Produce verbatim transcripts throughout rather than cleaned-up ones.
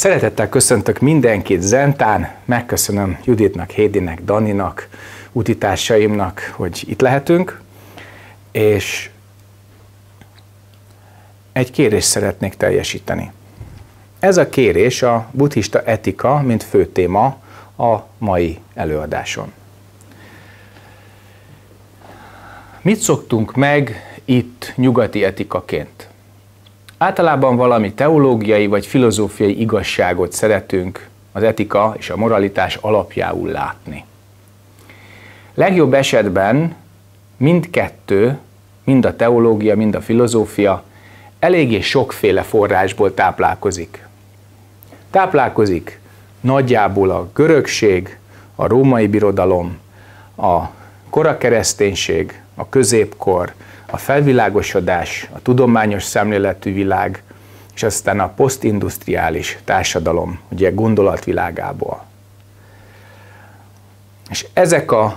Szeretettel köszöntök mindenkit Zentán, megköszönöm Juditnak, Hédinek, Daninak, utitársaimnak, hogy itt lehetünk, és egy kérést szeretnék teljesíteni. Ez a kérés a buddhista etika, mint fő téma a mai előadáson. Mit szoktunk meg itt nyugati etikaként? Általában valami teológiai vagy filozófiai igazságot szeretünk az etika és a moralitás alapjául látni. Legjobb esetben mindkettő, mind a teológia, mind a filozófia eléggé sokféle forrásból táplálkozik. Táplálkozik nagyjából a görögség, a római birodalom, a kora kereszténység, a középkor, a felvilágosodás, a tudományos szemléletű világ, és aztán a posztindusztriális társadalom, ugye gondolatvilágából. És ezek a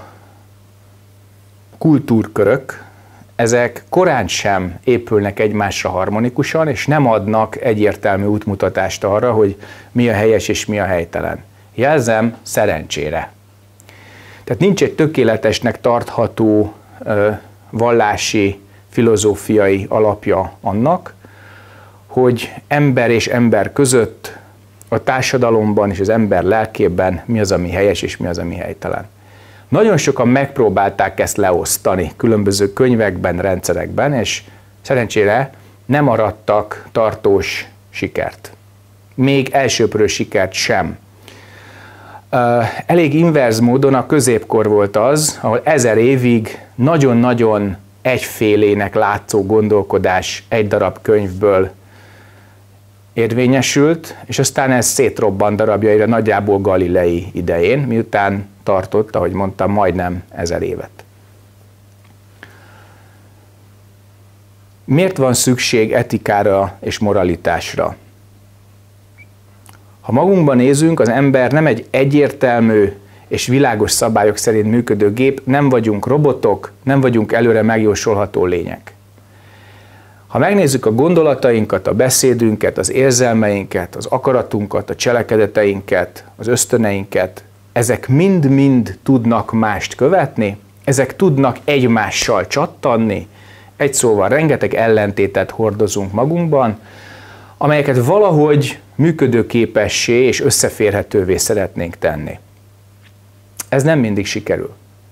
kultúrkörök, ezek korán sem épülnek egymásra harmonikusan, és nem adnak egyértelmű útmutatást arra, hogy mi a helyes és mi a helytelen. Jelzem, szerencsére. Tehát nincs egy tökéletesnek tartható ö, vallási, filozófiai alapja annak, hogy ember és ember között, a társadalomban és az ember lelkében mi az, ami helyes és mi az, ami helytelen. Nagyon sokan megpróbálták ezt leosztani különböző könyvekben, rendszerekben, és szerencsére nem arattak tartós sikert. Még elsöprő sikert sem. Elég inverz módon a középkor volt az, ahol ezer évig nagyon-nagyon egyfélének látszó gondolkodás egy darab könyvből érvényesült, és aztán ez szétrobbant darabjaira nagyjából Galilei idején, miután tartott, ahogy mondtam, majdnem ezer évet. Miért van szükség etikára és moralitásra? Ha magunkban nézünk, az ember nem egy egyértelmű és világos szabályok szerint működő gép, nem vagyunk robotok, nem vagyunk előre megjósolható lények. Ha megnézzük a gondolatainkat, a beszédünket, az érzelmeinket, az akaratunkat, a cselekedeteinket, az ösztöneinket, ezek mind-mind tudnak mást követni, ezek tudnak egymással csattanni, egy szóval rengeteg ellentétet hordozunk magunkban, amelyeket valahogy működőképessé és összeférhetővé szeretnénk tenni. Ez nem mindig sikerül.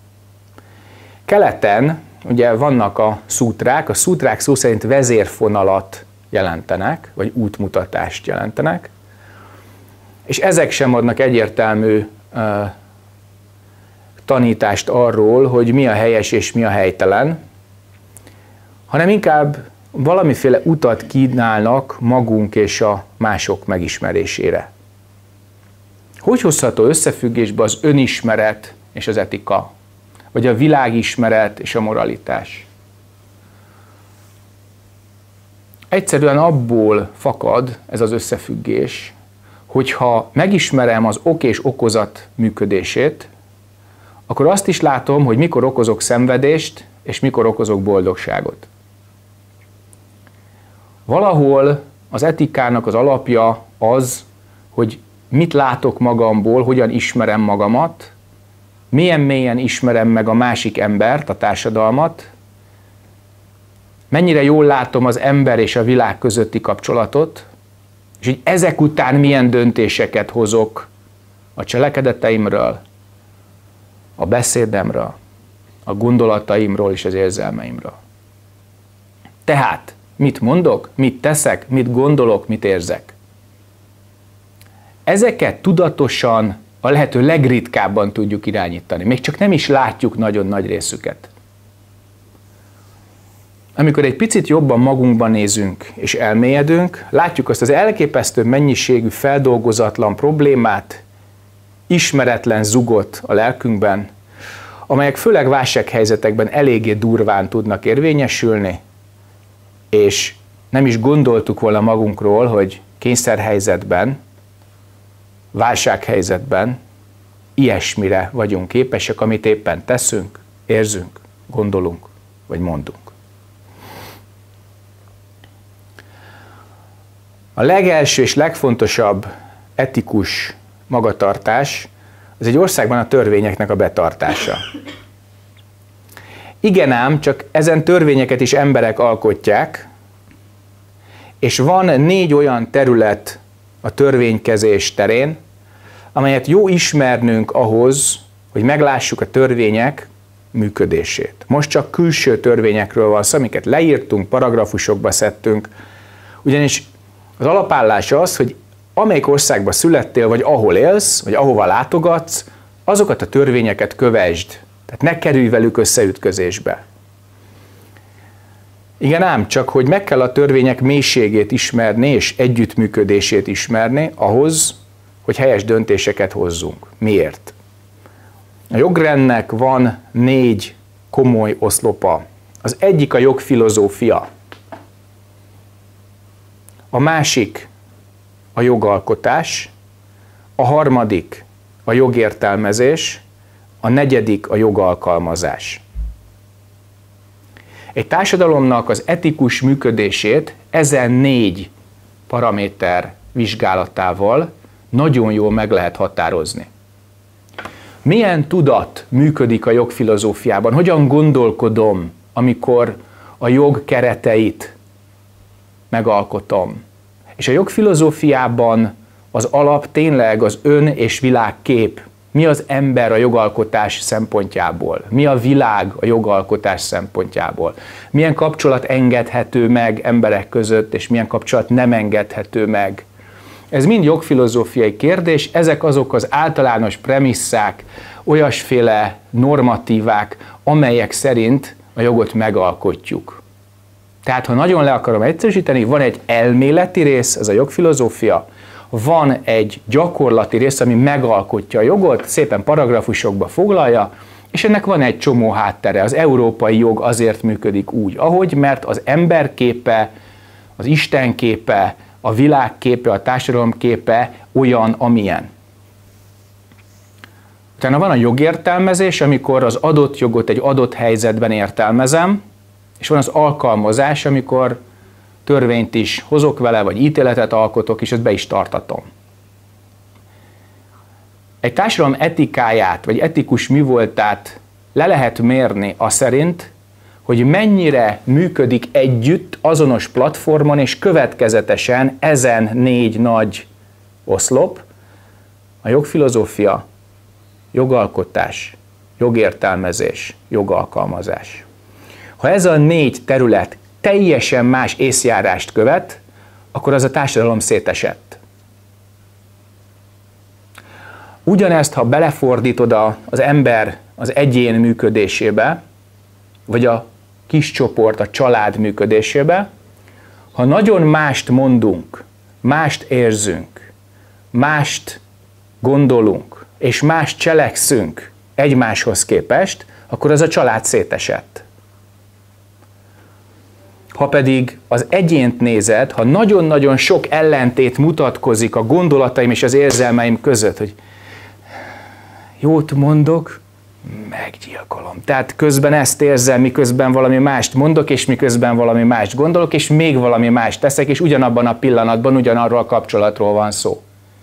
Keleten ugye vannak a szútrák, a szútrák szó szerint vezérfonalat jelentenek, vagy útmutatást jelentenek, és ezek sem adnak egyértelmű uh, tanítást arról, hogy mi a helyes és mi a helytelen, hanem inkább valamiféle utat kínálnak magunk és a mások megismerésére. Hogy hozható összefüggésbe az önismeret és az etika, vagy a világismeret és a moralitás? Egyszerűen abból fakad ez az összefüggés, hogyha megismerem az ok és okozat működését, akkor azt is látom, hogy mikor okozok szenvedést, és mikor okozok boldogságot. Valahol az etikának az alapja az, hogy mit látok magamból, hogyan ismerem magamat, milyen mélyen ismerem meg a másik embert, a társadalmat, mennyire jól látom az ember és a világ közötti kapcsolatot, és hogy ezek után milyen döntéseket hozok a cselekedeteimről, a beszédemről, a gondolataimról és az érzelmeimről. Tehát, mit mondok, mit teszek, mit gondolok, mit érzek? Ezeket tudatosan a lehető legritkábban tudjuk irányítani. Még csak nem is látjuk nagyon nagy részüket. Amikor egy picit jobban magunkban nézünk és elmélyedünk, látjuk azt az elképesztő mennyiségű feldolgozatlan problémát, ismeretlen zugot a lelkünkben, amelyek főleg válsághelyzetekben eléggé durván tudnak érvényesülni, és nem is gondoltuk volna magunkról, hogy kényszerhelyzetben, válsághelyzetben ilyesmire vagyunk képesek, amit éppen teszünk, érzünk, gondolunk, vagy mondunk. A legelső és legfontosabb etikus magatartás az egy országban a törvényeknek a betartása. Igen ám, csak ezen törvényeket is emberek alkotják, és van négy olyan terület a törvénykezés terén, amelyet jó ismernünk ahhoz, hogy meglássuk a törvények működését. Most csak külső törvényekről van szó, amiket leírtunk, paragrafusokba szedtünk, ugyanis az alapállás az, hogy amelyik országban születtél, vagy ahol élsz, vagy ahova látogatsz, azokat a törvényeket kövesd. Tehát ne kerülj velük összeütközésbe. Igen ám, csak hogy meg kell a törvények mélységét ismerni, és együttműködését ismerni ahhoz, hogy helyes döntéseket hozzunk. Miért? A jogrendnek van négy komoly oszlopa. Az egyik a jogfilozófia. A másik a jogalkotás, a harmadik a jogértelmezés, a negyedik a jogalkalmazás. Egy társadalomnak az etikus működését ezen négy paraméter vizsgálatával nagyon jól meg lehet határozni. Milyen tudat működik a jogfilozófiában? Hogyan gondolkodom, amikor a jog kereteit megalkotom? És a jogfilozófiában az alap tényleg az ön- és világkép. Mi az ember a jogalkotás szempontjából? Mi a világ a jogalkotás szempontjából? Milyen kapcsolat engedhető meg emberek között, és milyen kapcsolat nem engedhető meg? Ez mind jogfilozófiai kérdés, ezek azok az általános premisszák, olyasféle normatívák, amelyek szerint a jogot megalkotjuk. Tehát, ha nagyon le akarom egyszerűsíteni, van egy elméleti rész, ez a jogfilozófia, van egy gyakorlati rész, ami megalkotja a jogot, szépen paragrafusokba foglalja, és ennek van egy csomó háttere. Az európai jog azért működik úgy, ahogy, mert az ember képe, az Isten képe, a világ képe, a társadalom képe olyan, amilyen. Utána van a jogértelmezés, amikor az adott jogot egy adott helyzetben értelmezem, és van az alkalmazás, amikor törvényt is hozok vele, vagy ítéletet alkotok, és ezt be is tartatom. Egy társadalom etikáját, vagy etikus mivoltát le lehet mérni az szerint, hogy mennyire működik együtt azonos platformon, és következetesen ezen négy nagy oszlop, a jogfilozófia, jogalkotás, jogértelmezés, jogalkalmazás. Ha ez a négy terület teljesen más észjárást követ, akkor az a társadalom szétesett. Ugyanezt, ha belefordítod az ember az egyén működésébe, vagy a kis csoport, a család működésébe, ha nagyon mást mondunk, mást érzünk, mást gondolunk, és mást cselekszünk egymáshoz képest, akkor az a család szétesett. Ha pedig az egyént nézed, ha nagyon-nagyon sok ellentét mutatkozik a gondolataim és az érzelmeim között, hogy jót mondok, meggyilkolom. Tehát közben ezt érzem, miközben valami mást mondok, és miközben valami mást gondolok, és még valami mást teszek, és ugyanabban a pillanatban ugyanarról a kapcsolatról van szó.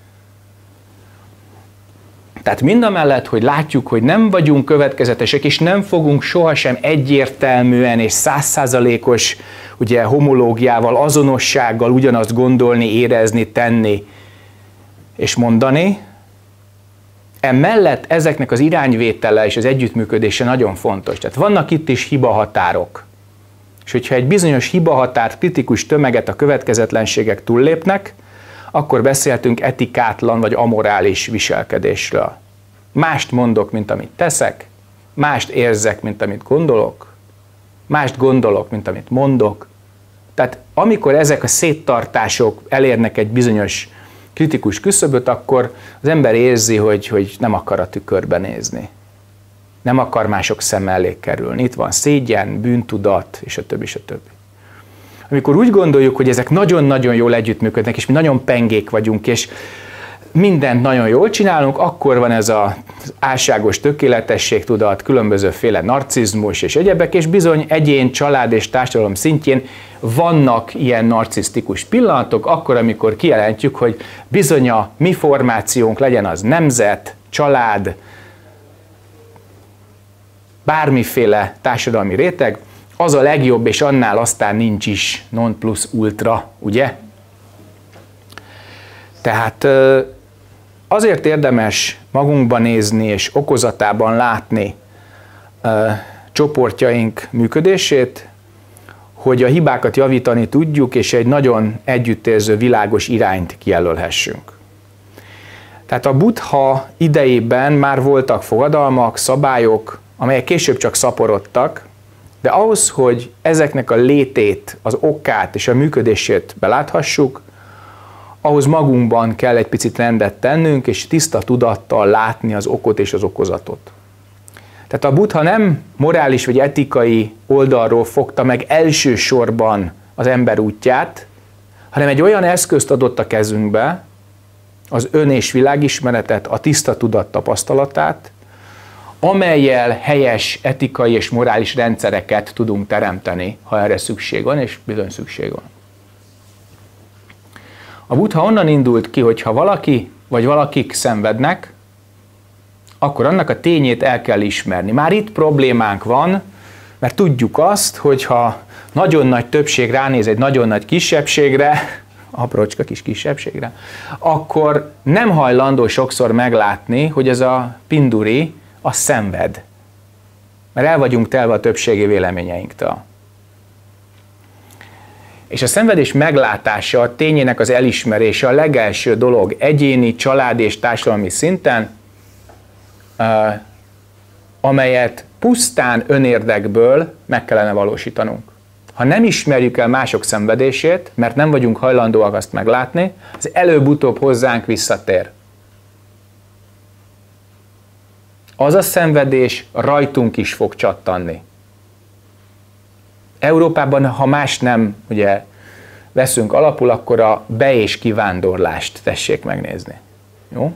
Tehát mindamellett, hogy látjuk, hogy nem vagyunk következetesek, és nem fogunk sohasem egyértelműen és százszázalékos ugye, homológiával, azonossággal ugyanazt gondolni, érezni, tenni és mondani, emellett ezeknek az irányvétele és az együttműködése nagyon fontos. Tehát vannak itt is hibahatárok. És hogyha egy bizonyos hibahatárt, kritikus tömeget a következetlenségek túllépnek, akkor beszéltünk etikátlan vagy amorális viselkedésről. Mást mondok, mint amit teszek, mást érzek, mint amit gondolok, mást gondolok, mint amit mondok. Tehát amikor ezek a széttartások elérnek egy bizonyos kritikus küszöböt, akkor az ember érzi, hogy, hogy nem akar a tükörbe nézni. Nem akar mások szem elé kerülni. Itt van szégyen, bűntudat, és a többi, és a többi. Amikor úgy gondoljuk, hogy ezek nagyon-nagyon jól együttműködnek, és mi nagyon pengék vagyunk, és mindent nagyon jól csinálunk, akkor van ez az álságos tökéletességtudat, különbözőféle narcizmus és egyebek, és bizony egyén, család és társadalom szintjén vannak ilyen narcisztikus pillanatok, akkor, amikor kijelentjük, hogy bizony a mi formációnk, legyen az nemzet, család, bármiféle társadalmi réteg, az a legjobb, és annál aztán nincs is non plus ultra, ugye? Tehát azért érdemes magunkba nézni és okozatában látni csoportjaink működését, hogy a hibákat javítani tudjuk, és egy nagyon együttérző, világos irányt kijelölhessünk. Tehát a Buddha idejében már voltak fogadalmak, szabályok, amelyek később csak szaporodtak, de ahhoz, hogy ezeknek a létét, az okát és a működését beláthassuk, ahhoz magunkban kell egy picit rendet tennünk, és tiszta tudattal látni az okot és az okozatot. Tehát a Buddha nem morális vagy etikai oldalról fogta meg elsősorban az ember útját, hanem egy olyan eszközt adott a kezünkbe, az ön- és világismeretet, a tiszta tudat tapasztalatát, amellyel helyes etikai és morális rendszereket tudunk teremteni, ha erre szükség van, és bizony szükség van. A Buddha onnan indult ki, hogy ha valaki vagy valakik szenvednek, akkor annak a tényét el kell ismerni. Már itt problémánk van, mert tudjuk azt, hogy ha nagyon nagy többség ránéz egy nagyon nagy kisebbségre, aprócska kis kisebbségre, akkor nem hajlandó sokszor meglátni, hogy ez a pinduri, az szenved. Mert el vagyunk telve a többségi véleményeinktől. És a szenvedés meglátása, a tényének az elismerése a legelső dolog egyéni, családi és társadalmi szinten, amelyet pusztán önérdekből meg kellene valósítanunk. Ha nem ismerjük el mások szenvedését, mert nem vagyunk hajlandóak azt meglátni, az előbb-utóbb hozzánk visszatér. Az a szenvedés rajtunk is fog csattanni. Európában, ha más nem ugye, veszünk alapul, akkor a be- és kivándorlást tessék megnézni. Jó?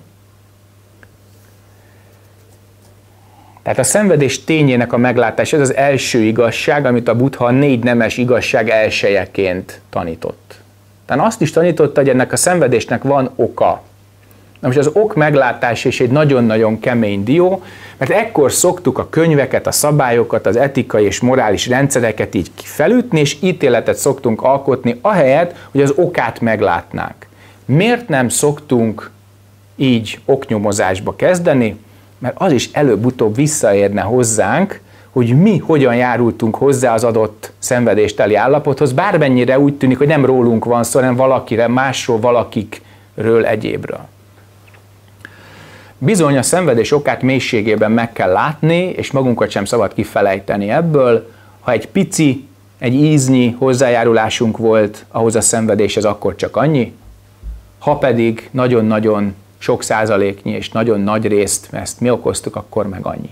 Tehát a szenvedés tényének a meglátása, ez az első igazság, amit a Buddha a négy nemes igazság elsejeként tanított. Tehát azt is tanította, hogy ennek a szenvedésnek van oka. Na most az ok meglátás is egy nagyon-nagyon kemény dió, mert ekkor szoktuk a könyveket, a szabályokat, az etikai és morális rendszereket így felütni, és ítéletet szoktunk alkotni, ahelyett, hogy az okát meglátnánk. Miért nem szoktunk így oknyomozásba kezdeni? Mert az is előbb-utóbb visszaérne hozzánk, hogy mi hogyan járultunk hozzá az adott szenvedésteli állapothoz, bármennyire úgy tűnik, hogy nem rólunk van szó, hanem valakire, másról, valakikről, egyébről. Bizony a szenvedés okát mélységében meg kell látni, és magunkat sem szabad kifelejteni ebből. Ha egy pici, egy íznyi hozzájárulásunk volt ahhoz a szenvedéshez, akkor csak annyi. Ha pedig nagyon-nagyon sok százaléknyi és nagyon nagy részt ezt mi okoztuk, akkor meg annyi.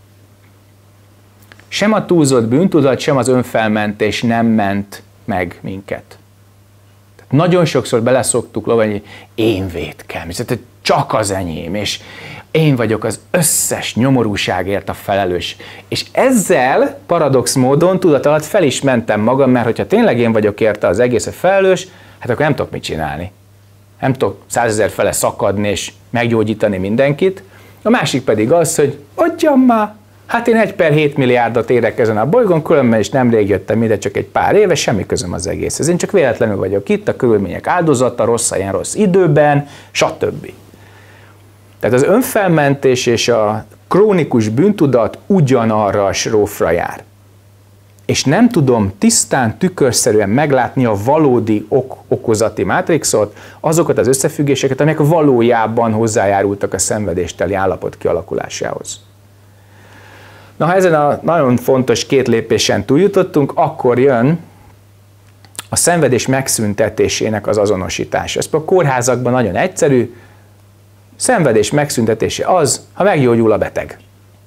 Sem a túlzott bűntudat, sem az önfelmentés nem ment meg minket. Tehát nagyon sokszor beleszoktuk lovagni, hogy én vétkem, csak az enyém, és én vagyok az összes nyomorúságért a felelős. És ezzel paradox módon tudat alatt fel is mentem magam, mert hogyha tényleg én vagyok érte az egész a felelős, hát akkor nem tudok mit csinálni. Nem tudok százezer fele szakadni és meggyógyítani mindenkit. A másik pedig az, hogy adjam már, hát én egy per hét milliárdot érek ezen a bolygón, különben is nemrég jöttem ide, csak egy pár éve, semmi közöm az egészhez. Én csak véletlenül vagyok itt, a körülmények áldozata, rossz helyen, rossz időben, stb. Tehát az önfelmentés és a krónikus bűntudat ugyanarra a srófra jár. És nem tudom tisztán, tükörszerűen meglátni a valódi ok okozati mátrixot, azokat az összefüggéseket, amelyek valójában hozzájárultak a szenvedésteli állapot kialakulásához. Na, ha ezen a nagyon fontos két lépésen túljutottunk, akkor jön a szenvedés megszüntetésének az azonosítása. Ez a kórházakban nagyon egyszerű, szenvedés megszüntetése az, ha meggyógyul a beteg.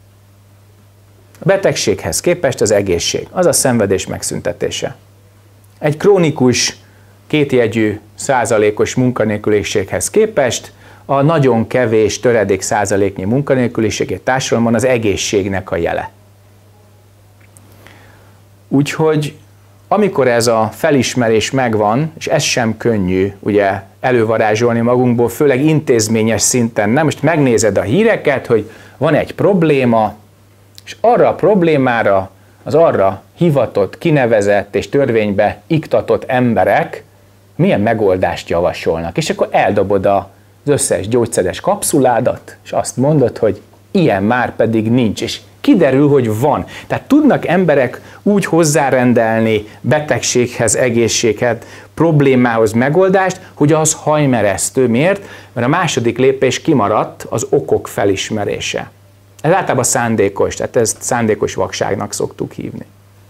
A betegséghez képest az egészség, az a szenvedés megszüntetése. Egy krónikus, kétjegyű százalékos munkanélküliséghez képest a nagyon kevés töredék százaléknyi munkanélküliség egy társadalomban az egészségnek a jele. Úgyhogy amikor ez a felismerés megvan, és ez sem könnyű ugye elővarázsolni magunkból, főleg intézményes szinten, nem? Most megnézed a híreket, hogy van egy probléma, és arra a problémára az arra hivatott, kinevezett és törvénybe iktatott emberek milyen megoldást javasolnak. És akkor eldobod az összes gyógyszeres kapszuládat, és azt mondod, hogy ilyen már pedig nincs. És kiderül, hogy van. Tehát tudnak emberek úgy hozzárendelni betegséghez, egészséghez, problémához megoldást, hogy az hajmeresztő. Miért? Mert a második lépés kimaradt, az okok felismerése. Ez általában szándékos, tehát ezt szándékos vakságnak szoktuk hívni.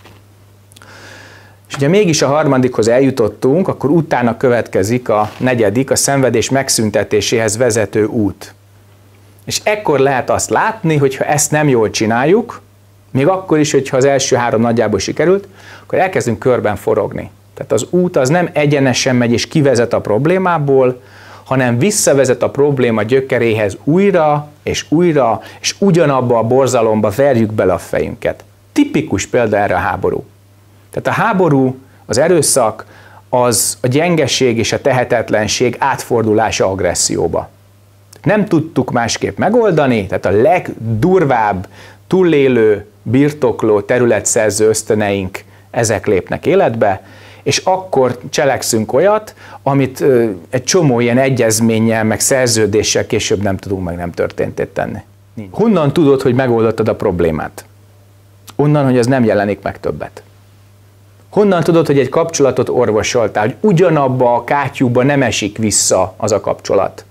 És ugye mégis a harmadikhoz eljutottunk, akkor utána következik a negyedik, a szenvedés megszüntetéséhez vezető út. És ekkor lehet azt látni, hogyha ezt nem jól csináljuk, még akkor is, hogyha az első három nagyjából sikerült, akkor elkezdünk körben forogni. Tehát az út az nem egyenesen megy és kivezet a problémából, hanem visszavezet a probléma gyökeréhez újra és újra, és ugyanabba a borzalomba verjük bele a fejünket. Tipikus példa erre a háború. Tehát a háború, az erőszak, az a gyengeség és a tehetetlenség átfordulása agresszióba. Nem tudtuk másképp megoldani, tehát a legdurvább, túlélő, birtokló, területszerző ösztöneink ezek lépnek életbe, és akkor cselekszünk olyat, amit ö, egy csomó ilyen egyezménnyel, meg szerződéssel később nem tudunk meg nem történtét tenni. Honnan tudod, hogy megoldottad a problémát? Onnan, hogy az nem jelenik meg többet. Honnan tudod, hogy egy kapcsolatot orvosoltál, hogy ugyanabba a kátyúba nem esik vissza az a kapcsolat?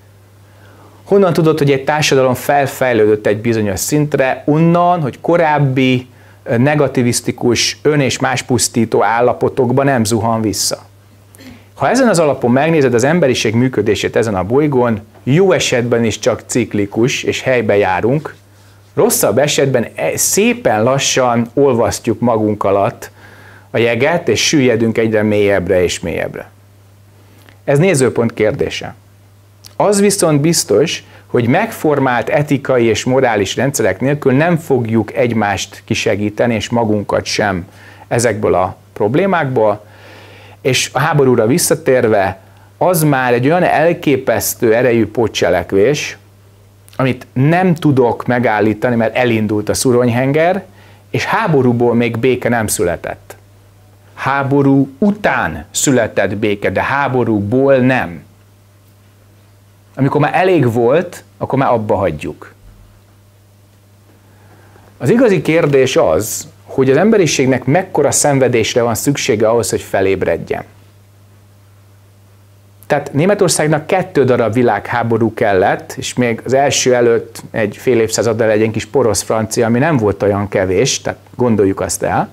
Honnan tudod, hogy egy társadalom felfejlődött egy bizonyos szintre? Onnan, hogy korábbi negativisztikus, ön- és más pusztító állapotokban nem zuhan vissza. Ha ezen az alapon megnézed az emberiség működését ezen a bolygón, jó esetben is csak ciklikus, és helybe járunk, rosszabb esetben szépen lassan olvasztjuk magunk alatt a jeget, és süllyedünk egyre mélyebbre és mélyebbre. Ez nézőpont kérdése. Az viszont biztos, hogy megformált etikai és morális rendszerek nélkül nem fogjuk egymást kisegíteni, és magunkat sem ezekből a problémákból. És a háborúra visszatérve, az már egy olyan elképesztő erejű pótcselekvés, amit nem tudok megállítani, mert elindult a szuronyhenger, és háborúból még béke nem született. Háború után született béke, de háborúból nem. Amikor már elég volt, akkor már abba hagyjuk. Az igazi kérdés az, hogy az emberiségnek mekkora szenvedésre van szüksége ahhoz, hogy felébredjen. Tehát Németországnak kettő darab világháború kellett, és még az első előtt egy fél évszázaddal egy kis porosz-francia, ami nem volt olyan kevés, tehát gondoljuk azt el,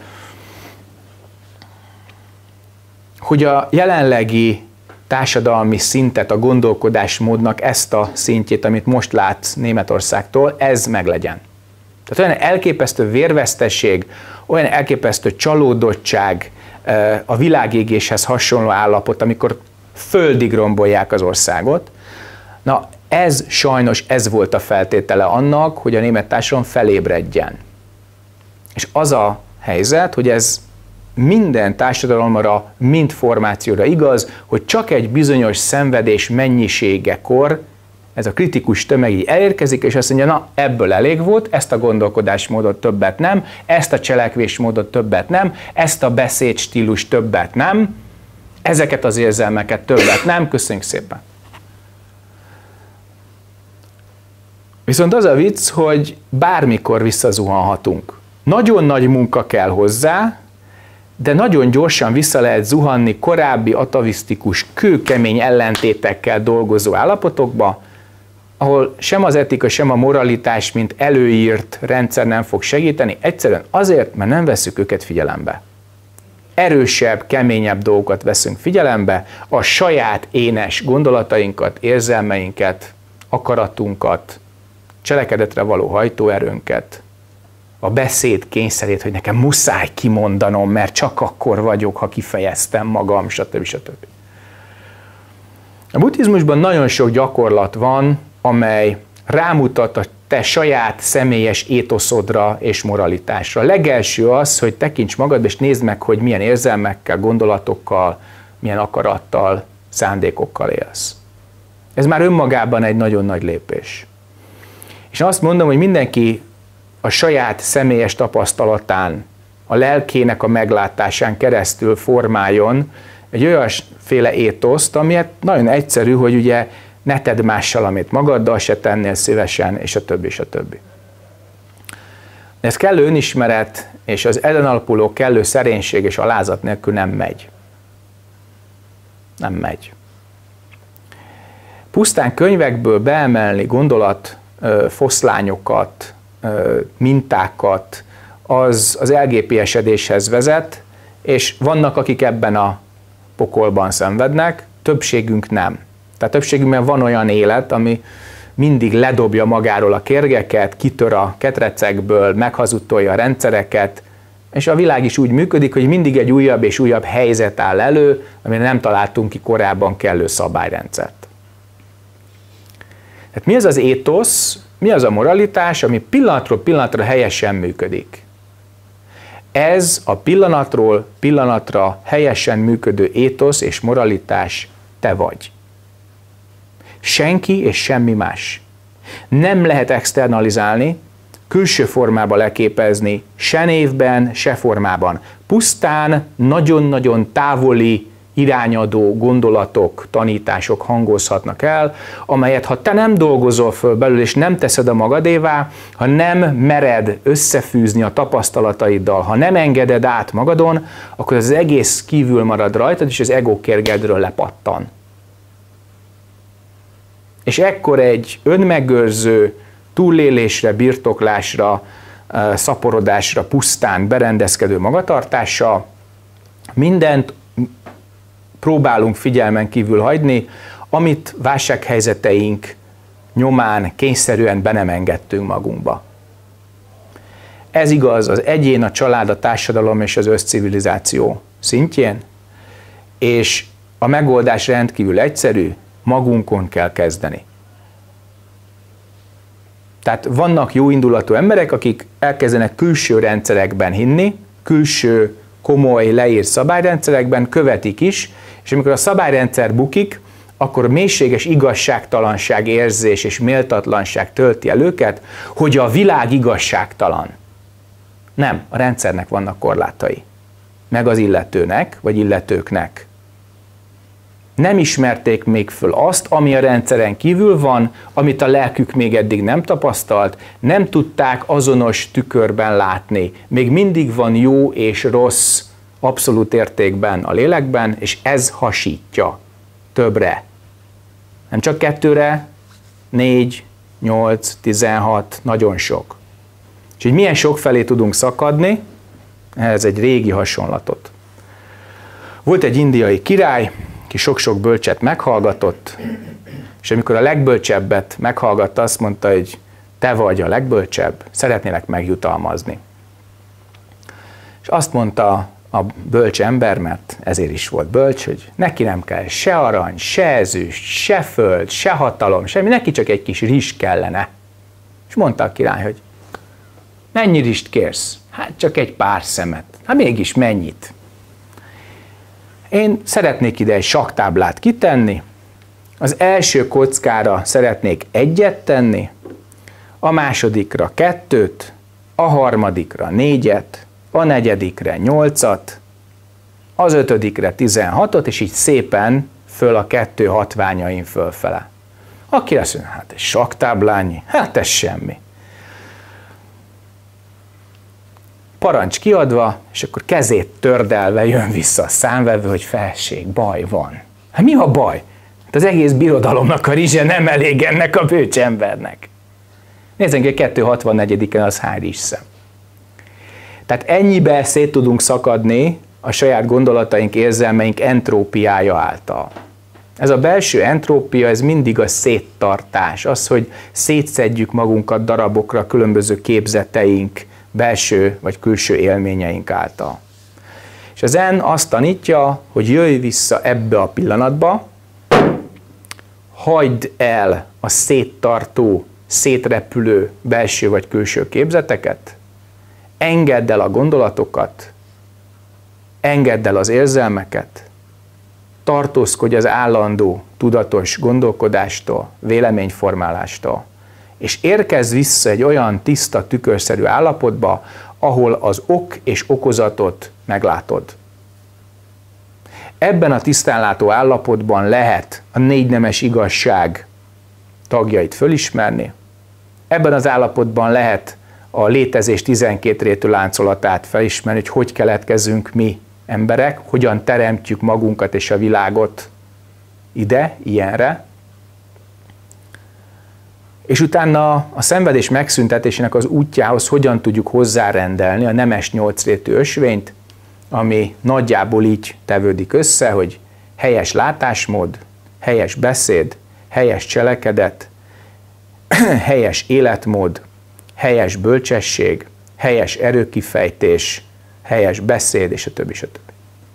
hogy a jelenlegi társadalmi szintet, a gondolkodásmódnak ezt a szintjét, amit most látsz Németországtól, ez meglegyen. Tehát olyan elképesztő vérvesztesség, olyan elképesztő csalódottság, a világégéshez hasonló állapot, amikor földig rombolják az országot. Na, ez sajnos ez volt a feltétele annak, hogy a német társadalom felébredjen. És az a helyzet, hogy ez minden társadalomra, mind formációra igaz, hogy csak egy bizonyos szenvedés mennyiségekor ez a kritikus tömeg így elérkezik, és azt mondja, na ebből elég volt, ezt a gondolkodásmódot többet nem, ezt a cselekvésmódot többet nem, ezt a beszédstílus többet nem, ezeket az érzelmeket többet nem, köszönjük szépen. Viszont az a vicc, hogy bármikor visszazuhanhatunk. Nagyon nagy munka kell hozzá, de nagyon gyorsan vissza lehet zuhanni korábbi atavisztikus, kőkemény ellentétekkel dolgozó állapotokba, ahol sem az etika, sem a moralitás, mint előírt rendszer nem fog segíteni, egyszerűen azért, mert nem vesszük őket figyelembe. Erősebb, keményebb dolgokat veszünk figyelembe, a saját énes gondolatainkat, érzelmeinket, akaratunkat, cselekedetre való hajtóerőnket, a beszéd kényszerét, hogy nekem muszáj kimondanom, mert csak akkor vagyok, ha kifejeztem magam, stb. stb. A buddhizmusban nagyon sok gyakorlat van, amely rámutat a te saját személyes étoszodra és moralitásra. A legelső az, hogy tekints magadba, és nézd meg, hogy milyen érzelmekkel, gondolatokkal, milyen akarattal, szándékokkal élsz. Ez már önmagában egy nagyon nagy lépés. És azt mondom, hogy mindenki a saját személyes tapasztalatán, a lelkének a meglátásán keresztül formáljon egy olyanféle étoszt, ami hát nagyon egyszerű, hogy ugye ne tedd mással, amit magaddal se tennél szívesen, és a többi, és a többi. Ez kellő önismeret, és az ezen alapuló kellő szerénység és alázat nélkül nem megy. Nem megy. Pusztán könyvekből beemelni gondolat foszlányokat, mintákat, az az el gé pé esedéshez vezet, és vannak, akik ebben a pokolban szenvednek, többségünk nem. Tehát többségünkben van olyan élet, ami mindig ledobja magáról a kérgeket, kitör a ketrecekből, meghazudtolja a rendszereket, és a világ is úgy működik, hogy mindig egy újabb és újabb helyzet áll elő, amire nem találtunk ki korábban kellő szabályrendszert. Tehát mi az az étosz, mi az a moralitás, ami pillanatról pillanatra helyesen működik? Ez a pillanatról pillanatra helyesen működő étosz és moralitás te vagy. Senki és semmi más. Nem lehet externalizálni, külső formába leképezni, se névben, se formában. Pusztán nagyon-nagyon távoli irányadó gondolatok, tanítások hangozhatnak el, amelyet ha te nem dolgozol föl belül, és nem teszed a magadévá, ha nem mered összefűzni a tapasztalataiddal, ha nem engeded át magadon, akkor az egész kívül marad rajtad, és az ego kérgedről lepattan. És ekkor egy önmegőrző, túlélésre, birtoklásra, szaporodásra, pusztán berendezkedő magatartással mindent próbálunk figyelmen kívül hagyni, amit válsághelyzeteink nyomán kényszerűen be nem engedtünk magunkba. Ez igaz az egyén, a család, a társadalom és az összcivilizáció szintjén, és a megoldás rendkívül egyszerű, magunkon kell kezdeni. Tehát vannak jó indulatú emberek, akik elkezdenek külső rendszerekben hinni, külső, komoly, leírt szabályrendszerekben, követik is, és amikor a szabályrendszer bukik, akkor mélységes igazságtalanság érzés és méltatlanság tölti el őket, hogy a világ igazságtalan. Nem, a rendszernek vannak korlátai. Meg az illetőnek, vagy illetőknek. Nem ismerték még föl azt, ami a rendszeren kívül van, amit a lelkük még eddig nem tapasztalt, nem tudták azonos tükörben látni. Még mindig van jó és rossz abszolút értékben a lélekben, és ez hasítja többre. Nem csak kettőre, négy, nyolc, tizenhat, nagyon sok. És így milyen sok felé tudunk szakadni, ez egy régi hasonlatot. Volt egy indiai király, ki sok-sok bölcset meghallgatott, és amikor a legbölcsebbet meghallgatta, azt mondta, hogy te vagy a legbölcsebb, szeretnélek megjutalmazni. És azt mondta a bölcs ember, mert ezért is volt bölcs, hogy neki nem kell se arany, se ezüst, se föld, se hatalom, semmi, neki csak egy kis rizs kellene. És mondta a király, hogy mennyi rizst kérsz? Hát csak egy pár szemet. Hát mégis mennyit? Én szeretnék ide egy sakktáblát kitenni, az első kockára szeretnék egyet tenni, a másodikra kettőt, a harmadikra négyet, a negyedikre nyolcat, az ötödikre tizenhatot, és így szépen föl a kettő hatványain fölfele. Aki azt mondja, hát egy sakktáblányi, hát ez semmi. Parancs kiadva, és akkor kezét tördelve jön vissza a számvevő, hogy felség, baj van. Hát mi a baj? Hát az egész birodalomnak a rizse nem elég ennek a bölcs embernek. Nézzünk, hogy kettő hatvannegyediken az hány rizsszem. Tehát ennyibe szét tudunk szakadni a saját gondolataink, érzelmeink entrópiája által. Ez a belső entrópia, ez mindig a széttartás, az, hogy szétszedjük magunkat darabokra különböző képzeteink, belső vagy külső élményeink által. És a zen azt tanítja, hogy jöjj vissza ebbe a pillanatba, hagyd el a széttartó szétrepülő belső vagy külső képzeteket, engedd el a gondolatokat, engedd el az érzelmeket, tartózkodj az állandó, tudatos gondolkodástól, véleményformálástól, és érkezz vissza egy olyan tiszta, tükörszerű állapotba, ahol az ok és okozatot meglátod. Ebben a tisztánlátó állapotban lehet a négynemes igazság tagjait fölismerni, ebben az állapotban lehet a létezés tizenkét rétű láncolatát felismerni, hogy hogy keletkezünk mi emberek, hogyan teremtjük magunkat és a világot ide, ilyenre. És utána a szenvedés megszüntetésének az útjához hogyan tudjuk hozzárendelni a nemes nyolcrétű ösvényt, ami nagyjából így tevődik össze, hogy helyes látásmód, helyes beszéd, helyes cselekedet, helyes életmód, helyes bölcsesség, helyes erőkifejtés, helyes beszéd, és a többi, és a többi.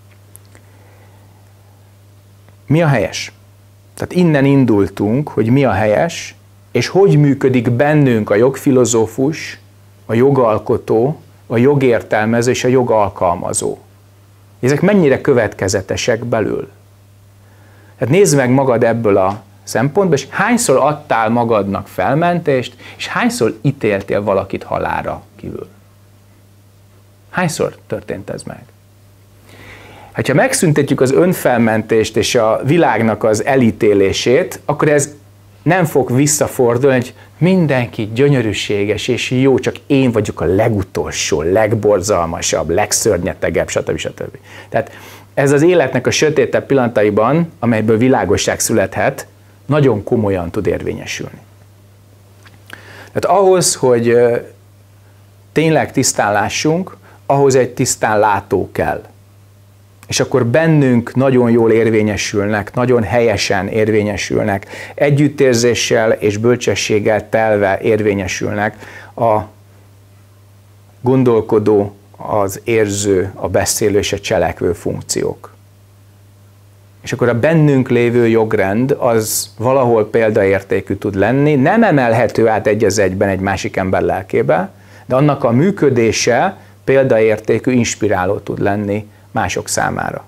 Mi a helyes? Tehát innen indultunk, hogy mi a helyes, és hogy működik bennünk a jogfilozófus, a jogalkotó, a jogértelmező és a jogalkalmazó. Ezek mennyire következetesek belül. Hát nézd meg magad ebből a szempontból, és hányszor adtál magadnak felmentést, és hányszor ítéltél valakit halálra kívül? Hányszor történt ez meg? Hát, ha megszüntetjük az önfelmentést és a világnak az elítélését, akkor ez nem fog visszafordulni, hogy mindenki gyönyörűséges és jó, csak én vagyok a legutolsó, legborzalmasabb, legszörnyetegebb, stb. stb. Tehát ez az életnek a sötétebb pillanataiban, amelyből világosság születhet, nagyon komolyan tud érvényesülni. Tehát ahhoz, hogy tényleg tisztán lássunk, ahhoz egy tisztán látó kell. És akkor bennünk nagyon jól érvényesülnek, nagyon helyesen érvényesülnek, együttérzéssel és bölcsességgel telve érvényesülnek a gondolkodó, az érző, a beszélő és a cselekvő funkciók. És akkor a bennünk lévő jogrend az valahol példaértékű tud lenni, nem emelhető át egy az egyben egy másik ember lelkébe, de annak a működése példaértékű, inspiráló tud lenni mások számára.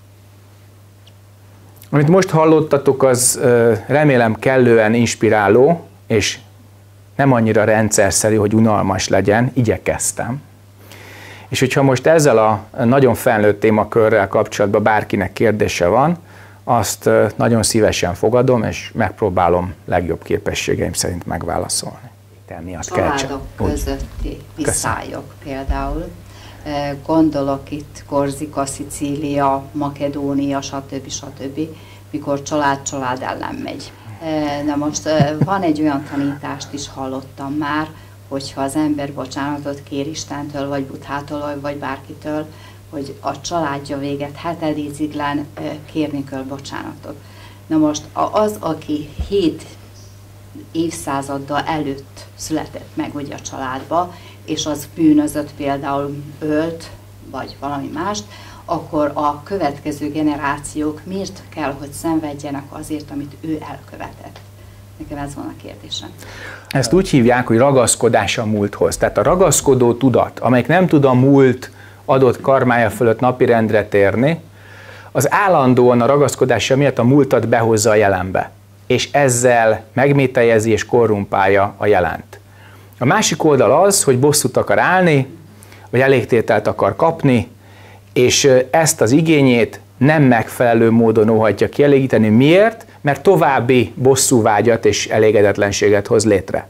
Amit most hallottatok, az remélem kellően inspiráló, és nem annyira rendszerszerű, hogy unalmas legyen, igyekeztem. És hogyha most ezzel a nagyon felnőtt témakörrel kapcsolatban bárkinek kérdése van, azt nagyon szívesen fogadom, és megpróbálom legjobb képességeim szerint megválaszolni. Családok közötti viszályok például. Gondolok itt Korzika, Szicília, Makedónia, stb. stb., mikor család-család ellen megy. Na most van egy olyan tanítást is hallottam már, hogyha az ember bocsánatot kér Istentől, vagy Buddhától, vagy bárkitől, hogy a családja véget hetedíziglen kérni kell bocsánatot. Na most az, aki hét évszázaddal előtt született meg ugye a családba, és az bűnözött, például ölt, vagy valami mást, akkor a következő generációk miért kell, hogy szenvedjenek azért, amit ő elkövetett? Nekem ez van a kérdésem. Ezt úgy hívják, hogy ragaszkodás a múlthoz. Tehát a ragaszkodó tudat, amelyik nem tud a múlt adott karmája fölött napirendre térni, az állandóan a ragaszkodása miatt a múltat behozza a jelenbe, és ezzel megmételjezi és korrumpálja a jelent. A másik oldal az, hogy bosszút akar állni, vagy elégtételt akar kapni, és ezt az igényét nem megfelelő módon óhajtja kielégíteni. Miért? Mert további bosszúvágyat és elégedetlenséget hoz létre.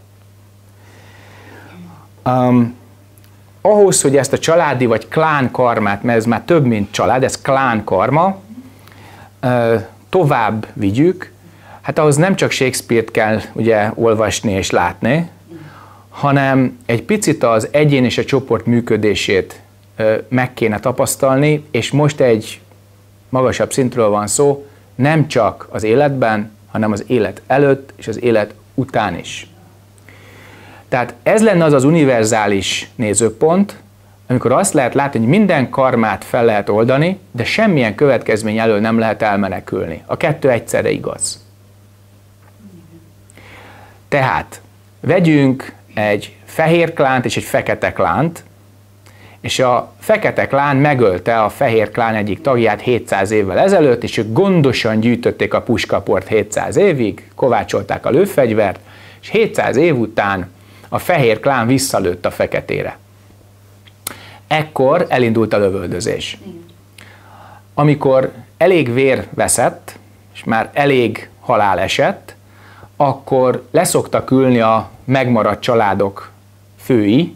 Um, ahhoz, hogy ezt a családi vagy klán karmát, mert ez már több, mint család, ez klán karma, uh, tovább vigyük, hát ahhoz nem csak Shakespeare-t kell ugye olvasni és látni, hanem egy picit az egyén és a csoport működését meg kéne tapasztalni, és most egy magasabb szintről van szó, nem csak az életben, hanem az élet előtt és az élet után is. Tehát ez lenne az az univerzális nézőpont, amikor azt lehet látni, hogy minden karmát fel lehet oldani, de semmilyen következmény elől nem lehet elmenekülni. A kettő egyszerre igaz. Tehát vegyünk egy fehér klánt és egy fekete klánt, és a fekete klán megölte a fehér klán egyik tagját hétszáz évvel ezelőtt, és ők gondosan gyűjtötték a puskaport hétszáz évig, kovácsolták a lőfegyvert, és hétszáz év után a fehér klán visszalőtt a feketére. Ekkor elindult a lövöldözés. Amikor elég vér veszett, és már elég halál esett, akkor leszoktak ülni a megmaradt családok fői,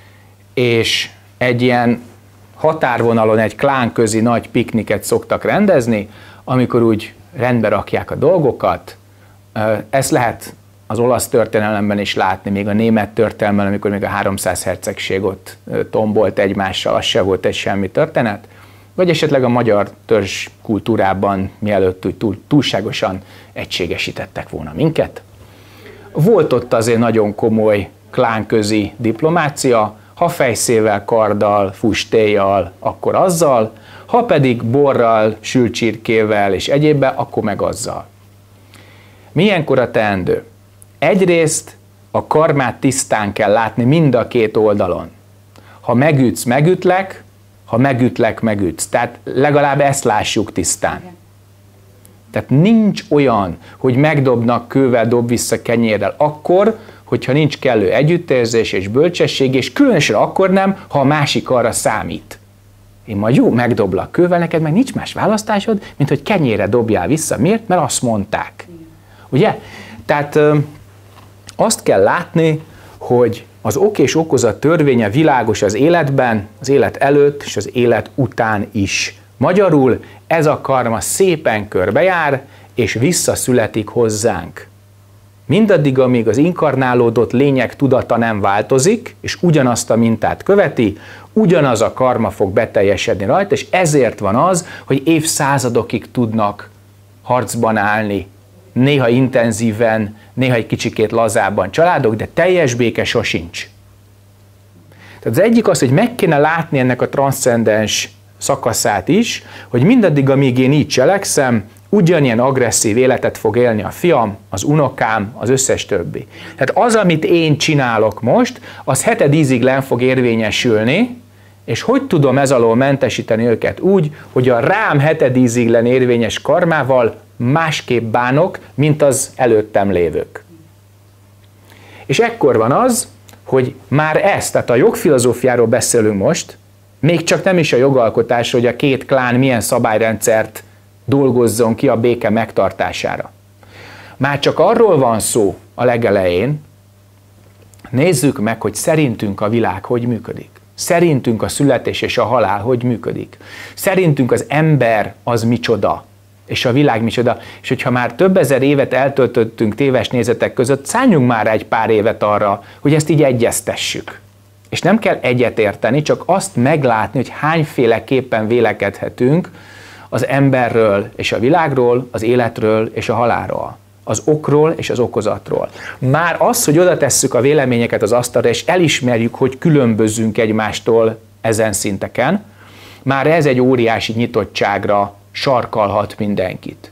és egy ilyen határvonalon egy klánközi nagy pikniket szoktak rendezni, amikor úgy rendbe rakják a dolgokat. Ezt lehet az olasz történelemben is látni, még a német történelemben, amikor még a háromszáz hercegség ott tombolt egymással, az se volt egy semmi történet. Vagy esetleg a magyar törzs kultúrában, mielőtt úgy túl, túlságosan egységesítettek volna minket. Volt ott azért nagyon komoly klánközi diplomácia, ha fejszével, karddal, fustéjjal, akkor azzal, ha pedig borral, sült csirkével és egyébben, akkor meg azzal. Milyenkor a teendő? Egyrészt a karmát tisztán kell látni mind a két oldalon. Ha megütsz, megütlek, ha megütlek, megütsz. Tehát legalább ezt lássuk tisztán. Tehát nincs olyan, hogy megdobnak kővel, dob vissza kenyérrel, akkor, hogyha nincs kellő együttérzés és bölcsesség, és különösen akkor nem, ha a másik arra számít. Én majd jó, megdoblak kővel, neked meg nincs más választásod, mint hogy kenyérre dobjál vissza. Miért? Mert azt mondták. Ugye? Tehát ö, azt kell látni, hogy az ok és okozat törvénye világos az életben, az élet előtt és az élet után is. Magyarul ez a karma szépen körbejár, és visszaszületik hozzánk. Mindaddig, amíg az inkarnálódott lények tudata nem változik, és ugyanazt a mintát követi, ugyanaz a karma fog beteljesedni rajta, és ezért van az, hogy évszázadokig tudnak harcban állni, néha intenzíven, néha egy kicsikét lazábban családok, de teljes béke sosincs. Tehát az egyik az, hogy meg kéne látni ennek a transzcendens szakaszát is, hogy mindaddig, amíg én így cselekszem, ugyanilyen agresszív életet fog élni a fiam, az unokám, az összes többi. Tehát az, amit én csinálok most, az heted ízig len fog érvényesülni, és hogy tudom ez alól mentesíteni őket úgy, hogy a rám heted ízig len érvényes karmával másképp bánok, mint az előttem lévők. És ekkor van az, hogy már ezt, tehát a jogfilozófiáról beszélünk most, még csak nem is a jogalkotásról, hogy a két klán milyen szabályrendszert dolgozzon ki a béke megtartására. Már csak arról van szó a legelején, nézzük meg, hogy szerintünk a világ hogy működik. Szerintünk a születés és a halál hogy működik. Szerintünk az ember az micsoda, és a világ micsoda. És hogyha már több ezer évet eltöltöttünk téves nézetek között, szálljunk már egy pár évet arra, hogy ezt így egyeztessük. És nem kell egyetérteni, csak azt meglátni, hogy hányféleképpen vélekedhetünk az emberről és a világról, az életről és a halálról, az okról és az okozatról. Már az, hogy oda tesszük a véleményeket az asztalra, és elismerjük, hogy különbözünk egymástól ezen szinteken, már ez egy óriási nyitottságra sarkalhat mindenkit.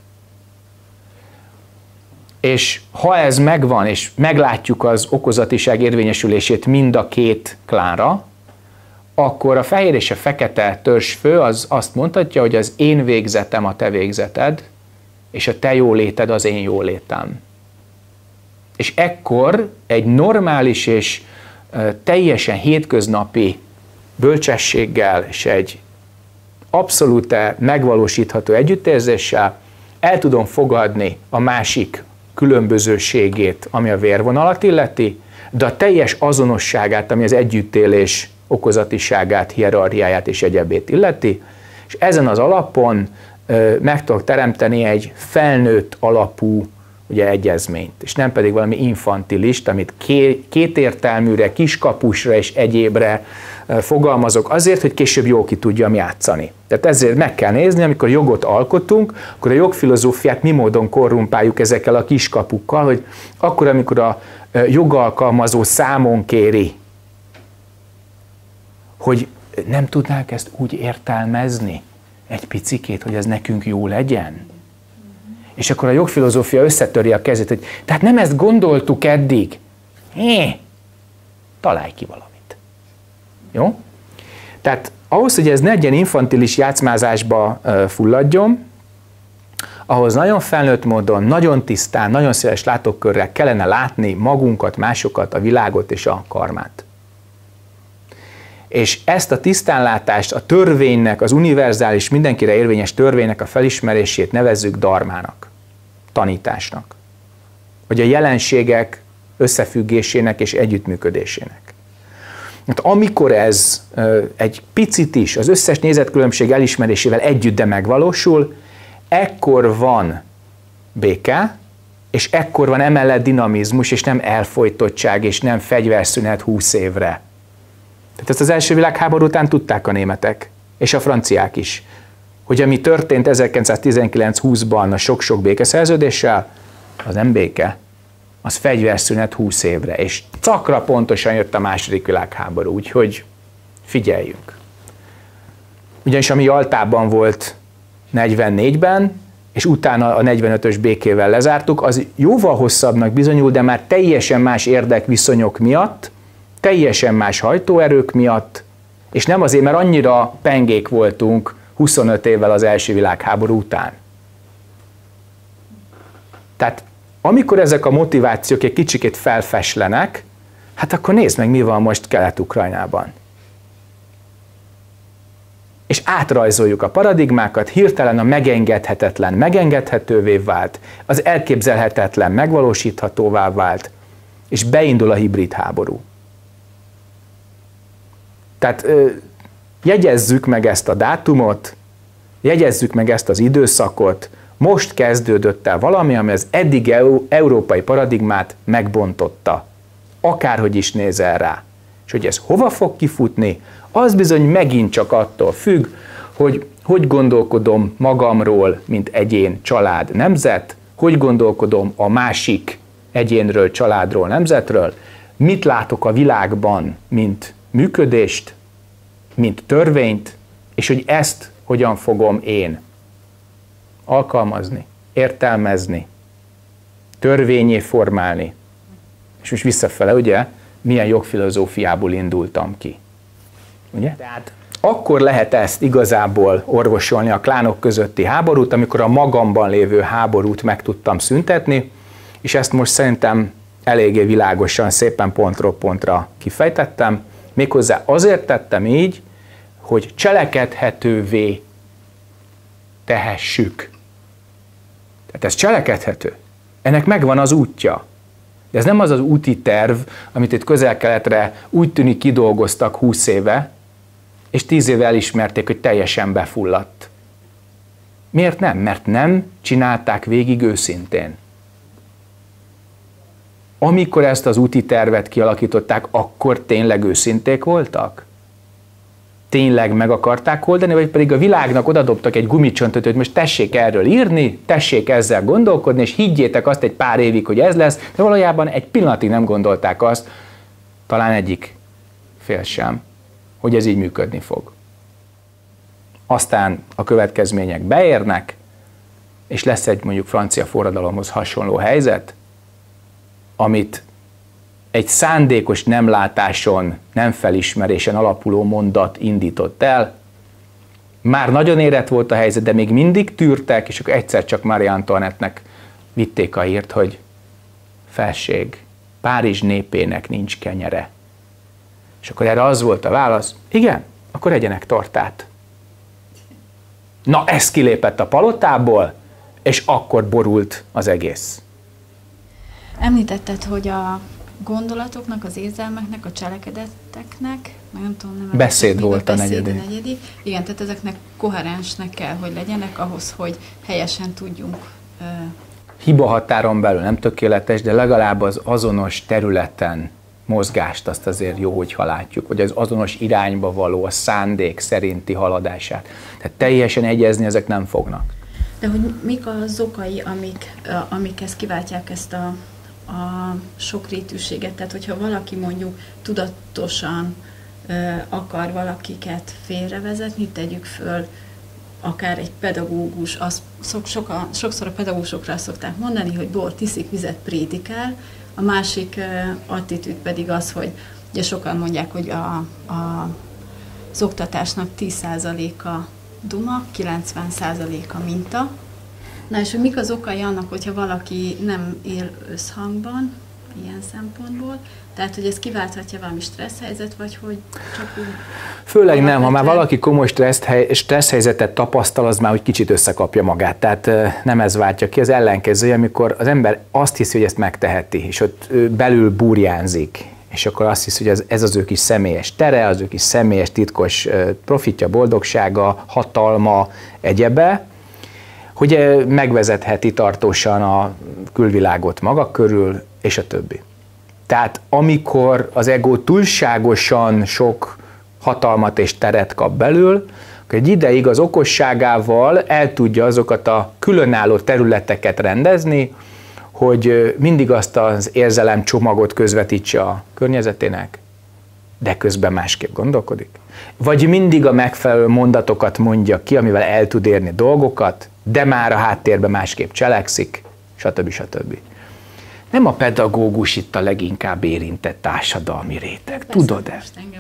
És ha ez megvan, és meglátjuk az okozatiság érvényesülését mind a két klánra, akkor a fehér és a fekete törzsfő az azt mondhatja, hogy az én végzetem a te végzeted, és a te jóléted az én jólétem. És ekkor egy normális és teljesen hétköznapi bölcsességgel és egy abszolút megvalósítható együttérzéssel el tudom fogadni a másik különbözőségét, ami a vérvonalat illeti, de a teljes azonosságát, ami az együttélés okozatiságát, hierarchiáját és egyebét illeti, és ezen az alapon ö, meg tudok teremteni egy felnőtt alapú ugye, egyezményt, és nem pedig valami infantilist, amit ké, kétértelműre, kiskapusra és egyébre ö, fogalmazok azért, hogy később jól ki tudjam játszani. Tehát ezért meg kell nézni, amikor jogot alkotunk, akkor a jogfilozófiát mi módon korrumpáljuk ezekkel a kiskapukkal, hogy akkor, amikor a ö, jogalkalmazó számon kéri, hogy nem tudnák ezt úgy értelmezni egy picikét, hogy ez nekünk jó legyen. És akkor a jogfilozófia összetöri a kezét, hogy tehát nem ezt gondoltuk eddig. Hé, találj ki valamit. Jó? Tehát ahhoz, hogy ez ne egy ilyen infantilis játszmázásba fulladjon, ahhoz nagyon felnőtt módon, nagyon tisztán, nagyon széles látókörrel kellene látni magunkat, másokat, a világot és a karmát. És ezt a tisztánlátást, a törvénynek, az univerzális, mindenkire érvényes törvénynek a felismerését nevezzük dharmának, tanításnak. Vagy a jelenségek összefüggésének és együttműködésének. Hát amikor ez egy picit is az összes nézetkülönbség elismerésével együtt, de megvalósul, ekkor van béke, és ekkor van emellett dinamizmus, és nem elfojtottság, és nem fegyverszünet húsz évre. Tehát ezt az első világháború után tudták a németek, és a franciák is, hogy ami történt ezerkilencszáztizenkilenc húszban a sok-sok békeszerződéssel, az nem béke, az fegyverszünet húsz évre, és cakra pontosan jött a második világháború, úgyhogy figyeljünk. Ugyanis ami Jaltában volt negyvennégyben, és utána a negyvenötös békével lezártuk, az jóval hosszabbnak bizonyul, de már teljesen más érdekviszonyok miatt, teljesen más hajtóerők miatt, és nem azért, mert annyira pengék voltunk huszonöt évvel az első világháború után. Tehát amikor ezek a motivációk egy kicsikét felfeslenek, hát akkor nézd meg, mi van most Kelet-Ukrajnában. És átrajzoljuk a paradigmákat, hirtelen a megengedhetetlen megengedhetővé vált, az elképzelhetetlen megvalósíthatóvá vált, és beindul a hibrid háború. Tehát jegyezzük meg ezt a dátumot, jegyezzük meg ezt az időszakot, most kezdődött el valami, ami az eddig európai paradigmát megbontotta. Akárhogy is nézel rá. És hogy ez hova fog kifutni, az bizony megint csak attól függ, hogy hogy gondolkodom magamról, mint egyén, család, nemzet, hogy gondolkodom a másik egyénről, családról, nemzetről, mit látok a világban, mint működést, mint törvényt, és hogy ezt hogyan fogom én alkalmazni, értelmezni, törvényé formálni. És most visszafele, ugye, milyen jogfilozófiából indultam ki. Ugye? Tehát akkor lehet ezt igazából orvosolni, a klánok közötti háborút, amikor a magamban lévő háborút meg tudtam szüntetni, és ezt most szerintem eléggé világosan, szépen pontról pontra kifejtettem, méghozzá azért tettem így, hogy cselekedhetővé tehessük. Tehát ez cselekedhető. Ennek megvan az útja. De ez nem az az úti terv, amit itt Közel-Keletre úgy tűnik kidolgoztak húsz éve, és tíz éve elismerték, hogy teljesen befulladt. Miért nem? Mert nem csinálták végig őszintén. Amikor ezt az úti tervet kialakították, akkor tényleg őszinték voltak? Tényleg meg akarták oldani, vagy pedig a világnak odadobtak egy gumicsontot, hogy most tessék erről írni, tessék ezzel gondolkodni, és higgyétek azt egy pár évig, hogy ez lesz, de valójában egy pillanatig nem gondolták azt, talán egyik fél sem, hogy ez így működni fog. Aztán a következmények beérnek, és lesz egy mondjuk francia forradalomhoz hasonló helyzet, amit egy szándékos nemlátáson, nem felismerésen alapuló mondat indított el. Már nagyon érett volt a helyzet, de még mindig tűrtek, és akkor egyszer csak Marie Antoinette-nek vitték a hírt, hogy felség, Párizs népének nincs kenyere. És akkor erre az volt a válasz, igen, akkor egyenek tortát. Na, ez kilépett a palotából, és akkor borult az egész. Említetted, hogy a gondolatoknak, az érzelmeknek, a cselekedeteknek, meg nem tudom, nem beszéd volt a, a negyedi. negyedi. Igen, tehát ezeknek koherensnek kell, hogy legyenek ahhoz, hogy helyesen tudjunk. Uh... Hiba határon belül nem tökéletes, de legalább az azonos területen mozgást azt azért jó, hogyha látjuk, vagy az azonos irányba való, a szándék szerinti haladását. Tehát teljesen egyezni ezek nem fognak. De hogy mik az okai, amik, amik ezt kiváltják ezt a a sokrétűséget, tehát hogyha valaki mondjuk tudatosan ö, akar valakiket félrevezetni, tegyük föl akár egy pedagógus, azt szok, soka, sokszor a pedagógusokra szokták mondani, hogy bort iszik, vizet prédikál, a másik uh, attitűd pedig az, hogy ugye sokan mondják, hogy a, a, az oktatásnak tíz százaléka duma, kilencven százaléka minta. Na és hogy mik az okai annak, hogyha valaki nem él összhangban, ilyen szempontból? Tehát, hogy ez kiválthatja valami stressz helyzet, vagy hogy csak úgy... Főleg nem, ha már valaki komoly stressz, stressz helyzetet tapasztal, az már úgy kicsit összekapja magát. Tehát nem ez váltja ki, az ellenkezője, amikor az ember azt hiszi, hogy ezt megteheti, és ott belül burjánzik, és akkor azt hiszi, hogy ez, ez az ő kis személyes tere, az ő kis személyes titkos profitja, boldogsága, hatalma, egyebe, hogy megvezetheti tartósan a külvilágot maga körül, és a többi. Tehát amikor az ego túlságosan sok hatalmat és teret kap belül, akkor egy ideig az okosságával el tudja azokat a különálló területeket rendezni, hogy mindig azt az érzelem csomagot közvetítse a környezetének, de közben másképp gondolkodik. Vagy mindig a megfelelő mondatokat mondja ki, amivel el tud érni dolgokat, de már a háttérben másképp cselekszik, stb. stb. Nem a pedagógus itt a leginkább érintett társadalmi réteg, tudod-e?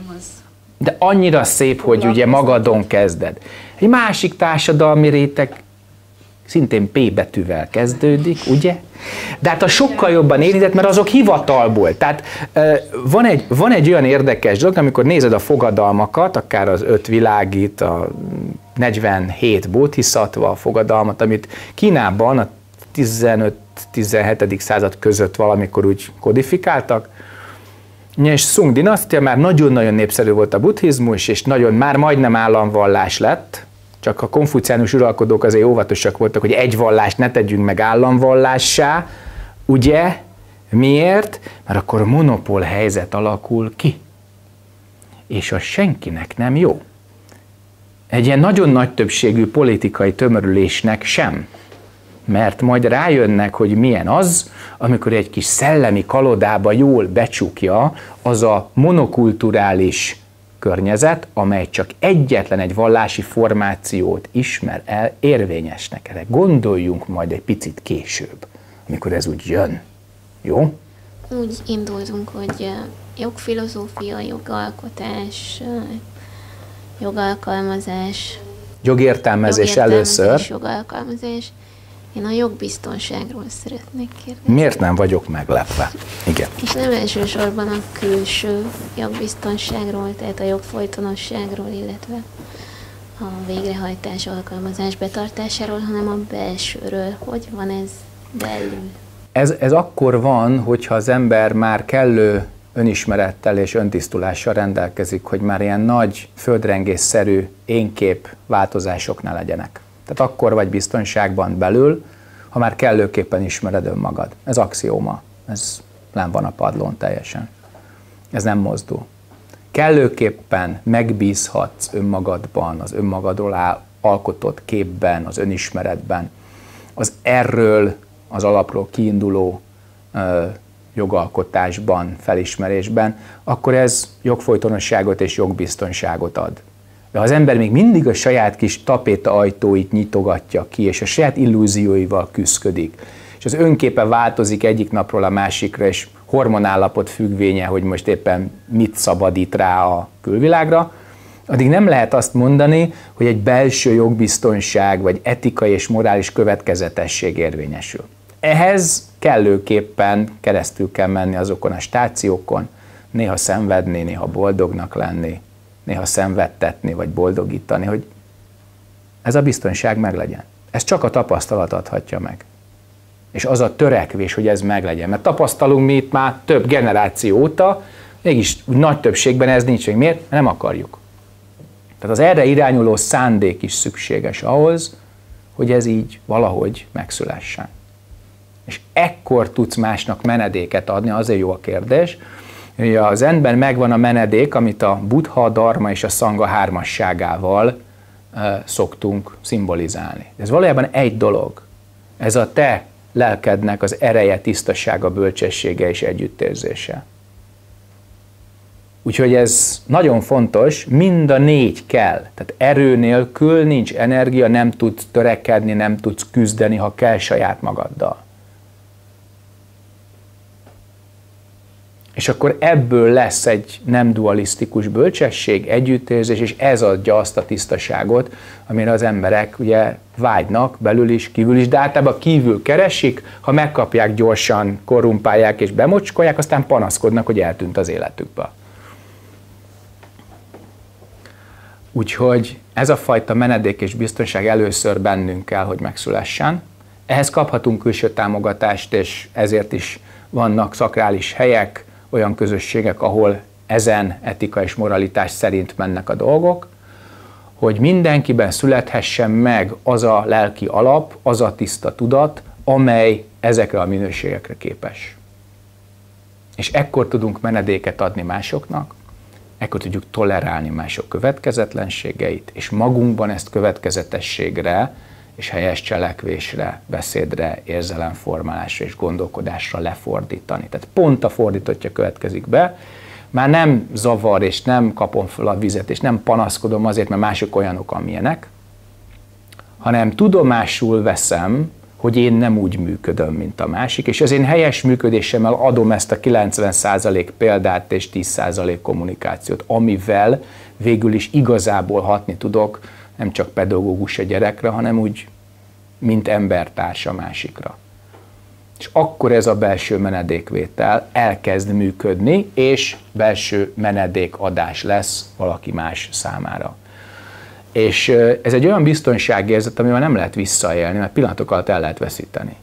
De annyira szép, hogy ugye magadon kezded. Egy másik társadalmi réteg szintén P betűvel kezdődik, ugye? De hát a sokkal jobban érintett, mert azok hivatalból. Tehát van egy, van egy olyan érdekes dolog, amikor nézed a fogadalmakat, akár az öt világit, a negyvenhét bodhisattva fogadalmat, amit Kínában a tizenöt-tizenhetedik század között valamikor úgy kodifikáltak, és Szung dinasztia már nagyon-nagyon népszerű volt a buddhizmus, és nagyon már majdnem államvallás lett, csak a konfuciánus uralkodók azért óvatosak voltak, hogy egy vallást ne tegyünk meg államvallássá, ugye? Miért? Mert akkor a monopól helyzet alakul ki, és az senkinek nem jó. Egy ilyen nagyon nagy többségű politikai tömörülésnek sem, mert majd rájönnek, hogy milyen az, amikor egy kis szellemi kalodába jól becsukja az a monokulturális környezet, amely csak egyetlen egy vallási formációt ismer el érvényesnek. Erre gondoljunk majd egy picit később, amikor ez úgy jön. Jó? Úgy indultunk, hogy jogfilozófia, jogalkotás, jogalkalmazás, jogértelmezés először. Jogalkalmazás. Én a jogbiztonságról szeretnék kérdezni. Miért nem vagyok meglepve? Igen. És nem elsősorban a külső jogbiztonságról, tehát a jogfolytonosságról, illetve a végrehajtás, alkalmazás betartásáról, hanem a belsőről. Hogy van ez belül? Ez, ez akkor van, hogyha az ember már kellő önismerettel és öntisztulással rendelkezik, hogy már ilyen nagy földrengésszerű énkép változások ne legyenek. Tehát akkor vagy biztonságban belül, ha már kellőképpen ismered önmagad. Ez axióma, ez nem van a padlón teljesen. Ez nem mozdul. Kellőképpen megbízhatsz önmagadban, az önmagadról alkotott képben, az önismeretben, az erről, az alapról kiinduló ö, jogalkotásban, felismerésben, akkor ez jogfolytonosságot és jogbiztonságot ad. De ha az ember még mindig a saját kis tapéta ajtóit nyitogatja ki, és a saját illúzióival küszködik, és az önképe változik egyik napról a másikra, és hormonállapot függvénye, hogy most éppen mit szabadít rá a külvilágra, addig nem lehet azt mondani, hogy egy belső jogbiztonság, vagy etikai és morális következetesség érvényesül. Ehhez kellőképpen keresztül kell menni azokon a stációkon, néha szenvedni, néha boldognak lenni, néha szenvedtetni, vagy boldogítani, hogy ez a biztonság meglegyen. Ez csak a tapasztalat adhatja meg. És az a törekvés, hogy ez meglegyen. Mert tapasztalunk mi itt már több generáció óta, mégis nagy többségben ez nincs. Miért? Mert nem akarjuk. Tehát az erre irányuló szándék is szükséges ahhoz, hogy ez így valahogy megszülessen. És ekkor tudsz másnak menedéket adni, azért jó a kérdés, hogy a zenben megvan a menedék, amit a Buddha, a Dharma és a Szanga hármasságával e, szoktunk szimbolizálni. Ez valójában egy dolog. Ez a te lelkednek az ereje, tisztasága, bölcsessége és együttérzése. Úgyhogy ez nagyon fontos, mind a négy kell. Tehát erő nélkül nincs energia, nem tudsz törekedni, nem tudsz küzdeni, ha kell saját magaddal. És akkor ebből lesz egy nem dualisztikus bölcsesség, együttérzés, és ez adja azt a tisztaságot, amire az emberek ugye vágynak, belül is, kívül is, de általában kívül keresik, ha megkapják, gyorsan korrumpálják és bemocskolják, aztán panaszkodnak, hogy eltűnt az életükből. Úgyhogy ez a fajta menedék és biztonság először bennünk kell, hogy megszülessen. Ehhez kaphatunk külső támogatást, és ezért is vannak szakrális helyek, olyan közösségek, ahol ezen etika és moralitás szerint mennek a dolgok, hogy mindenkiben születhessen meg az a lelki alap, az a tiszta tudat, amely ezekre a minőségekre képes. És ekkor tudunk menedéket adni másoknak, ekkor tudjuk tolerálni mások következetlenségeit, és magunkban ezt következetességre és helyes cselekvésre, beszédre, érzelemformálásra és gondolkodásra lefordítani. Tehát pont a fordítottja következik be, már nem zavar, és nem kapom fel a vizet, és nem panaszkodom azért, mert mások olyanok, amilyenek, hanem tudomásul veszem, hogy én nem úgy működöm, mint a másik, és az én helyes működésemmel adom ezt a kilencven százalék példát és tíz százalék kommunikációt, amivel végül is igazából hatni tudok, nem csak pedagógus a gyerekre, hanem úgy, mint embertárs a másikra. És akkor ez a belső menedékvétel elkezd működni, és belső menedékadás lesz valaki más számára. És ez egy olyan biztonságérzet, amivel nem lehet visszaélni, mert pillanatok alatt el lehet veszíteni.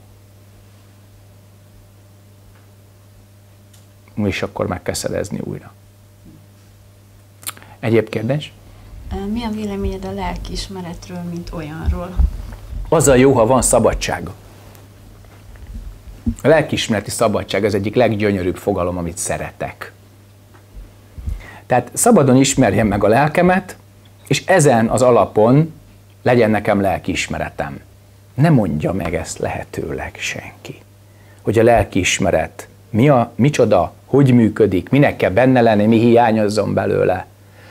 És akkor meg kell szerezni újra. Egyéb kérdés? Mi a véleményed a lelkiismeretről, mint olyanról? Azzal jó, ha van szabadsága. A lelkiismereti szabadság az egyik leggyönyörűbb fogalom, amit szeretek. Tehát szabadon ismerjem meg a lelkemet, és ezen az alapon legyen nekem lelkiismeretem. Ne mondja meg ezt lehetőleg senki. Hogy a lelkiismeret mi a, micsoda, hogy működik, minek kell benne lenni, mi hiányozzon belőle.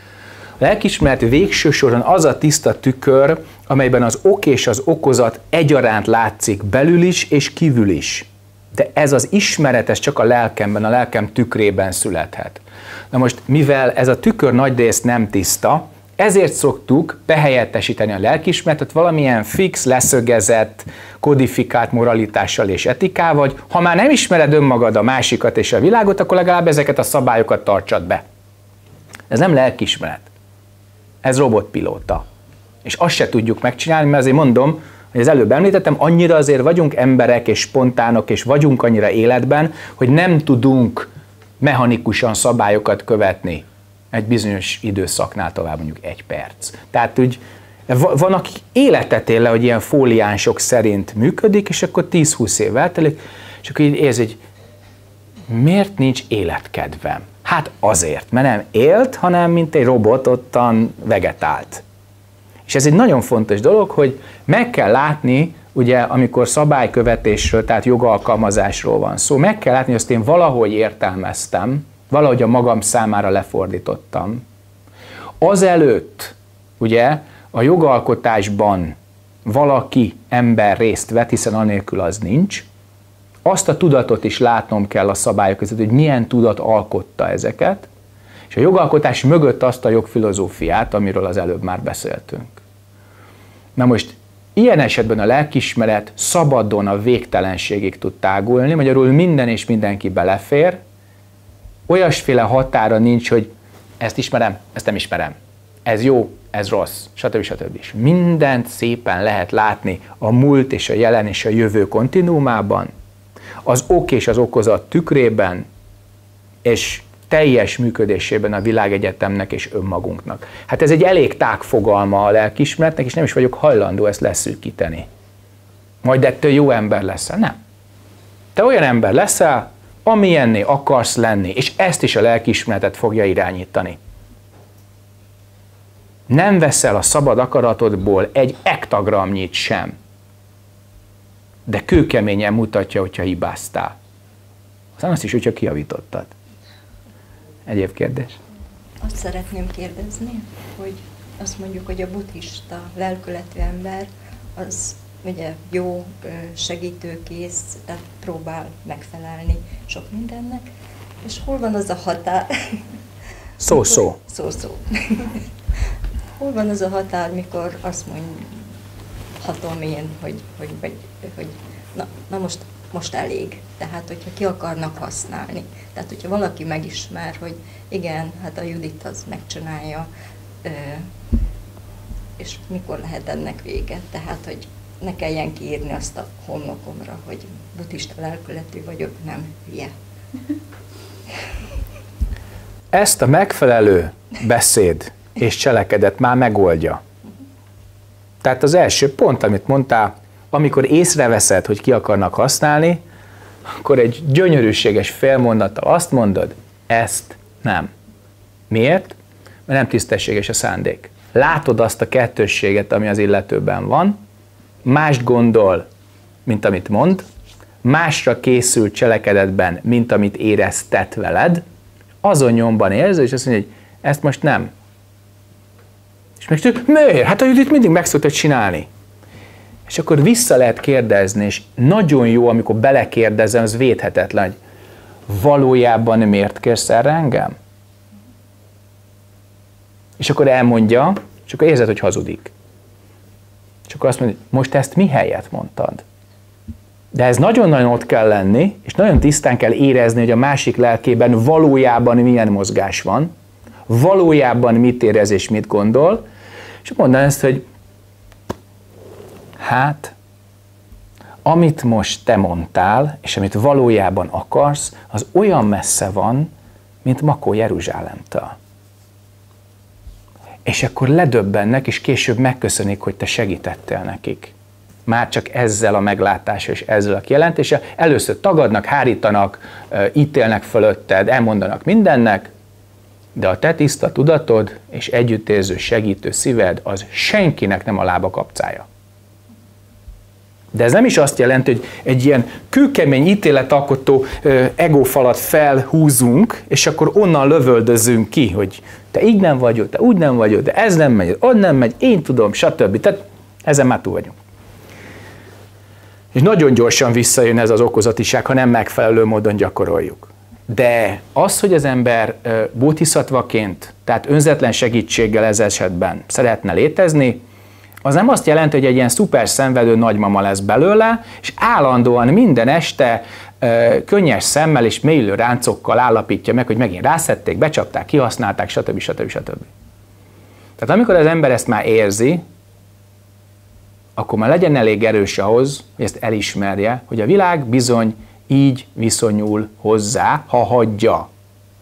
A lelkiismeret végső soron az a tiszta tükör, amelyben az ok és az okozat egyaránt látszik belül is és kívül is. De ez az ismeret, ez csak a lelkemben, a lelkem tükrében születhet. Na most, mivel ez a tükör nagy részt nem tiszta, ezért szoktuk behelyettesíteni a lelkiismeretet valamilyen fix, leszögezett, kodifikált moralitással és etikával, vagy ha már nem ismered önmagad, a másikat és a világot, akkor legalább ezeket a szabályokat tartsad be. Ez nem lelkiismeret. Ez robotpilóta. És azt se tudjuk megcsinálni, mert azért mondom, hogy az előbb említettem, annyira azért vagyunk emberek és spontánok, és vagyunk annyira életben, hogy nem tudunk mechanikusan szabályokat követni egy bizonyos időszaknál tovább, mondjuk egy perc. Tehát úgy, van, aki életet él le, hogy ilyen fóliánsok szerint működik, és akkor tíz-húsz év eltelik, és akkor így érzi, hogy miért nincs életkedvem? Hát azért, mert nem élt, hanem mint egy robot ottan vegetált. És ez egy nagyon fontos dolog, hogy meg kell látni, ugye, amikor szabálykövetésről, tehát jogalkalmazásról van szó, meg kell látni, hogy azt én valahogy értelmeztem, valahogy a magam számára lefordítottam. Azelőtt, ugye, a jogalkotásban valaki, ember részt vett, hiszen anélkül az nincs, azt a tudatot is látnom kell a szabályok között, hogy milyen tudat alkotta ezeket, és a jogalkotás mögött azt a jogfilozófiát, amiről az előbb már beszéltünk. Na most, ilyen esetben a lelkiismeret szabadon a végtelenségig tud tágulni, magyarul minden és mindenki belefér, olyasféle határa nincs, hogy ezt ismerem, ezt nem ismerem, ez jó, ez rossz, stb. stb. Mindent szépen lehet látni a múlt és a jelen és a jövő kontinuumában, az ok és az okozat tükrében, és teljes működésében a világegyetemnek és önmagunknak. Hát ez egy elég tág fogalma a lelkiismeretnek, és nem is vagyok hajlandó ezt leszűkíteni. Majd ettől jó ember leszel. Nem. Te olyan ember leszel, amilyenné akarsz lenni, és ezt is a lelkiismeretet fogja irányítani. Nem veszel a szabad akaratodból egy ektagramnyit sem, de kőkeményen mutatja, hogyha hibáztál. Aztán azt is, hogyha kijavítottad. Egyéb kérdés? Azt szeretném kérdezni, hogy azt mondjuk, hogy a buddhista lelkületű ember az ugye jó, segítőkész, tehát próbál megfelelni sok mindennek, és hol van az a határ? Szó-szó. Szó-szó. Hol van az a határ, mikor azt mondhatom én, hogy, hogy, hogy, hogy na, na most, most elég. Tehát, hogyha ki akarnak használni. Tehát, hogyha valaki megismer, hogy igen, hát a Judit az megcsinálja, és mikor lehet ennek vége. Tehát, hogy ne kelljen kiírni azt a homlokomra, hogy buddhista lelkületű vagyok, nem hülye. Ezt a megfelelő beszéd és cselekedet már megoldja. Tehát az első pont, amit mondtál, amikor észreveszed, hogy ki akarnak használni, akkor egy gyönyörűséges félmondattal azt mondod, ezt nem. Miért? Mert nem tisztességes a szándék. Látod azt a kettősséget, ami az illetőben van, mást gondol, mint amit mond, másra készül cselekedetben, mint amit éreztet veled, azon nyomban érző, és azt mondja, hogy ezt most nem. És meg miért? Hát a Judit mindig meg szoktad csinálni. És akkor vissza lehet kérdezni, és nagyon jó, amikor belekérdezem, az védhetetlen, hogy valójában miért kérsz erre engem? És akkor elmondja, és akkor érzed, hogy hazudik. És akkor azt mondja, most ezt mi helyet mondtad? De ez nagyon-nagyon ott kell lenni, és nagyon tisztán kell érezni, hogy a másik lelkében valójában milyen mozgás van, valójában mit érez és mit gondol, és mondaná ezt, hogy hát, amit most te mondtál, és amit valójában akarsz, az olyan messze van, mint Makó Jeruzsálemtől. És akkor ledöbbennek, és később megköszönik, hogy te segítettél nekik. Már csak ezzel a meglátással és ezzel a kijelentéssel. Először tagadnak, hárítanak, ítélnek fölötted, elmondanak mindennek, de a te tiszta tudatod és együttérző, segítő szíved az senkinek nem a lába kapcája. De ez nem is azt jelenti, hogy egy ilyen kőkemény ítéletalkotó egófalat felhúzunk, és akkor onnan lövöldözünk ki, hogy te így nem vagy, te úgy nem vagy, de ez nem megy, ott nem megy, én tudom, stb. Tehát ezen már túl vagyunk. És nagyon gyorsan visszajön ez az okozatiság, ha nem megfelelő módon gyakoroljuk. De az, hogy az ember bodhisattvaként, tehát önzetlen segítséggel ez esetben szeretne létezni, az nem azt jelenti, hogy egy ilyen szuper szenvedő nagymama lesz belőle, és állandóan minden este ö, könnyes szemmel és mélylő ráncokkal állapítja meg, hogy megint rászedték, becsapták, kihasználták, stb. stb. stb. Tehát amikor az ember ezt már érzi, akkor már legyen elég erős ahhoz, hogy ezt elismerje, hogy a világ bizony így viszonyul hozzá, ha hagyja.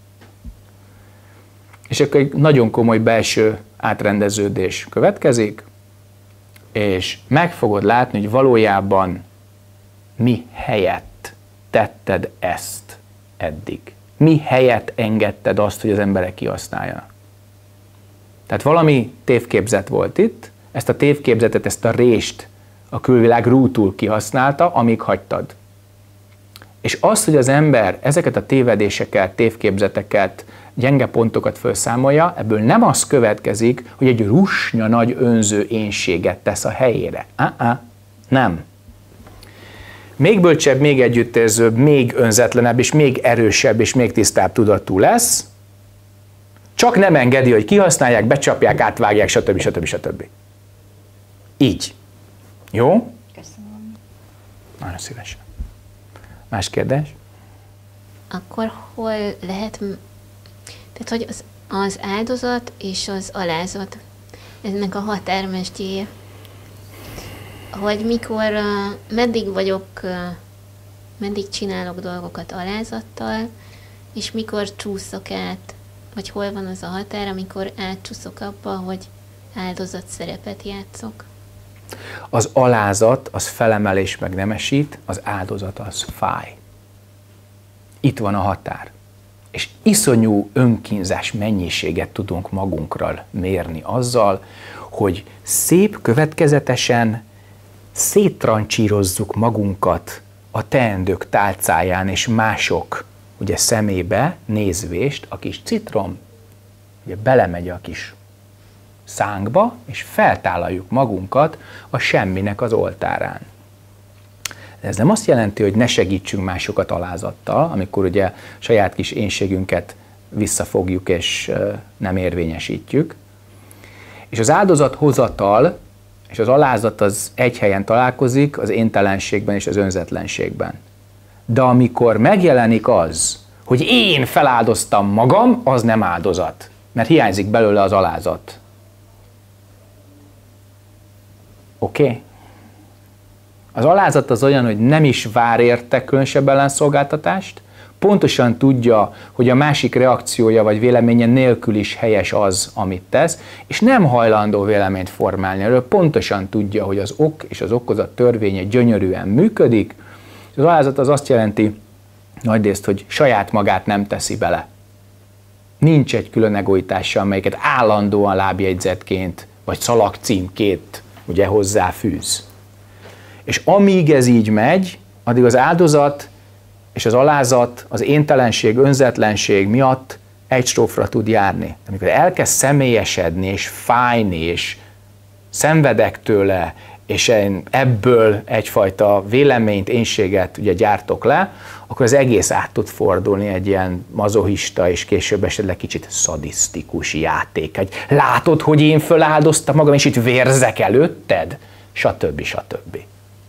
És akkor egy nagyon komoly belső átrendeződés következik, és meg fogod látni, hogy valójában mi helyett tetted ezt eddig. Mi helyett engedted azt, hogy az emberek kihasználjanak. Tehát valami tévképzet volt itt, ezt a tévképzetet, ezt a rést a külvilág rútul kihasználta, amíg hagytad. És az, hogy az ember ezeket a tévedéseket, tévképzeteket, gyenge pontokat felszámolja, ebből nem az következik, hogy egy rusnya nagy önző énséget tesz a helyére. Uh-uh. Nem. Még bölcsebb, még együttérzőbb, még önzetlenebb, és még erősebb, és még tisztább tudatú lesz, csak nem engedi, hogy kihasználják, becsapják, átvágják, stb. stb. stb. Így. Jó? Köszönöm. Nagyon szívesen. Más kérdés? Akkor hol lehet, tehát hogy az, az áldozat és az alázat, ennek a határmestjéje, hogy mikor, meddig vagyok, meddig csinálok dolgokat alázattal, és mikor csúszok át, vagy hol van az a határ, amikor átcsúszok abba, hogy áldozat szerepet játszok. Az alázat az felemel és megnemesít, az áldozat az fáj. Itt van a határ. És iszonyú önkínzás mennyiséget tudunk magunkra mérni azzal, hogy szép következetesen széttrancsírozzuk magunkat a teendők tálcáján és mások ugye szemébe nézvést, a kis citrom, ugye belemegy a kis szánkba, és feltállaljuk magunkat a semminek az oltárán. De ez nem azt jelenti, hogy ne segítsünk másokat alázattal, amikor ugye saját kis énségünket visszafogjuk és nem érvényesítjük. És az áldozathozatal és az alázat az egy helyen találkozik, az éntelenségben és az önzetlenségben. De amikor megjelenik az, hogy én feláldoztam magam, az nem áldozat, mert hiányzik belőle az alázat. Oké? Okay? Az alázat az olyan, hogy nem is vár érte különösebb ellenszolgáltatást, pontosan tudja, hogy a másik reakciója vagy véleménye nélkül is helyes az, amit tesz, és nem hajlandó véleményt formálni erről, pontosan tudja, hogy az ok és az okozat törvénye gyönyörűen működik. Az alázat az azt jelenti nagyrészt, hogy saját magát nem teszi bele. Nincs egy külön egoitása, amelyiket állandóan lábjegyzetként vagy szalagcímként ugye hozzáfűz. És amíg ez így megy, addig az áldozat és az alázat, az éntelenség, önzetlenség miatt egy strófra tud járni. Amikor elkezd személyesedni, és fájni, és szenvedek tőle, és én ebből egyfajta véleményt, énséget ugye gyártok le, akkor az egész át tud fordulni egy ilyen mazohista, és később esetleg kicsit szadisztikus játék. Hogy látod, hogy én föláldoztam magam, és itt vérzek előtted? Stb. Stb.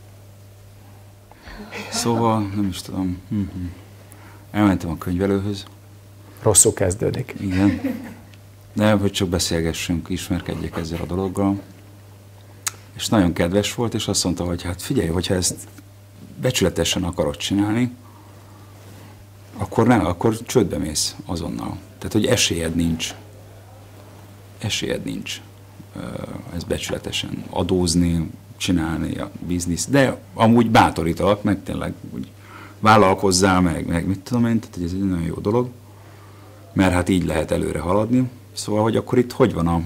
Szóval, nem is tudom, elmentem a könyvelőhöz. Rosszul kezdődik. Igen. De hogy csak beszélgessünk, ismerkedjek ezzel a dologgal. És nagyon kedves volt, és azt mondta, hogy hát figyelj, hogyha ezt becsületesen akarod csinálni, akkor nem, akkor csődbe mész azonnal. Tehát, hogy esélyed nincs. Esélyed nincs ezt becsületesen adózni, csinálni a bizniszt, de amúgy bátorítalak, meg tényleg úgy vállalkozzál, meg, meg mit tudom én, tehát ez egy nagyon jó dolog, mert hát így lehet előre haladni. Szóval, hogy akkor itt hogy van a...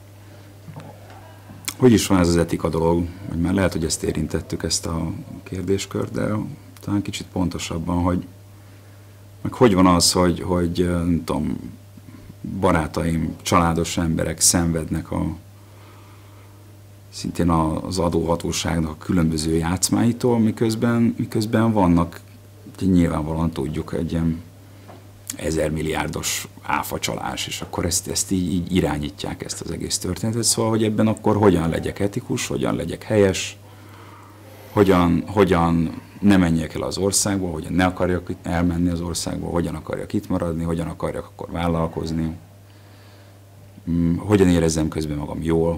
Hogy is van ez az etika dolog? Vagy már lehet, hogy ezt érintettük, ezt a kérdéskört, de talán kicsit pontosabban, hogy meg hogy van az, hogy, hogy nem tudom, barátaim, családos emberek szenvednek a szintén az adóhatóságnak a különböző játszmáitól, miközben, miközben vannak, nyilvánvalóan tudjuk, egy ilyen ezermilliárdos áfacsalás, és akkor ezt, ezt így, így irányítják, ezt az egész történetet. Szóval, hogy ebben akkor hogyan legyek etikus, hogyan legyek helyes, hogyan, hogyan ne menjek el az országból, hogyan ne akarjak elmenni az országból, hogyan akarjak itt maradni, hogyan akarjak akkor vállalkozni, hogyan érezzem közben magam jól.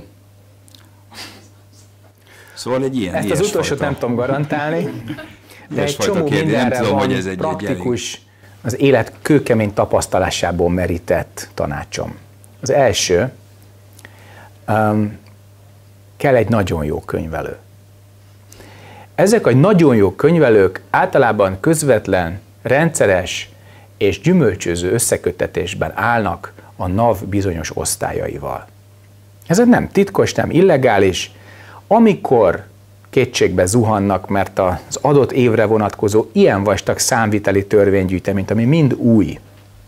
Szóval egy ilyen... Ezt az utolsót nem tudom garantálni, de egy csomó mindenre tudom, van ez egy praktikus, egy az élet kőkemény tapasztalásából merített tanácsom. Az első, um, kell egy nagyon jó könyvelő. Ezek a nagyon jó könyvelők általában közvetlen, rendszeres és gyümölcsöző összeköttetésben állnak a NAV bizonyos osztályaival. Ez nem titkos, nem illegális. Amikor kétségbe zuhannak, mert az adott évre vonatkozó ilyen vastag számviteli törvénygyűjteményt, ami mind új,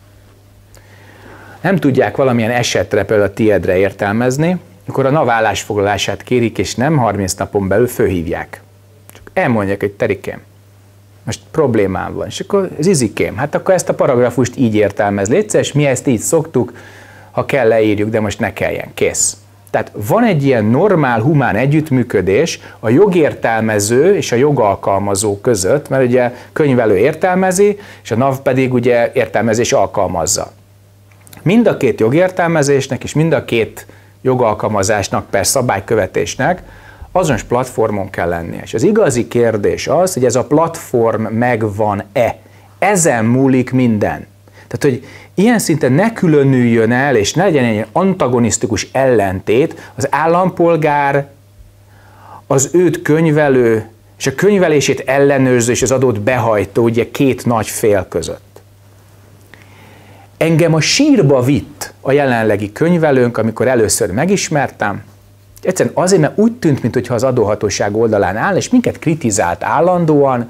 nem tudják valamilyen esetre, például a tiédre értelmezni, akkor a NAV állásfoglalását kérik, és nem harminc napon belül fölhívják. Csak elmondják, hogy terikém, most problémám van, és akkor ez izikém, hát akkor ezt a paragrafust így értelmez, légy szíves, mi ezt így szoktuk, ha kell leírjuk, de most ne kelljen, kész. Tehát van egy ilyen normál, humán együttműködés a jogértelmező és a jogalkalmazó között, mert ugye könyvelő értelmezi, és a NAV pedig ugye értelmezés alkalmazza. Mind a két jogértelmezésnek és mind a két jogalkalmazásnak, per szabálykövetésnek azonos platformon kell lennie. És az igazi kérdés az, hogy ez a platform megvan-e. Ezen múlik minden. Tehát, hogy ilyen szinten ne különüljön el, és ne legyen egy antagonisztikus ellentét az állampolgár, az őt könyvelő, és a könyvelését ellenőrző és az adott behajtó, ugye két nagy fél között. Engem a sírba vitt a jelenlegi könyvelőnk, amikor először megismertem. Egyszerűen azért, mert úgy tűnt, mintha az adóhatóság oldalán áll, és minket kritizált állandóan,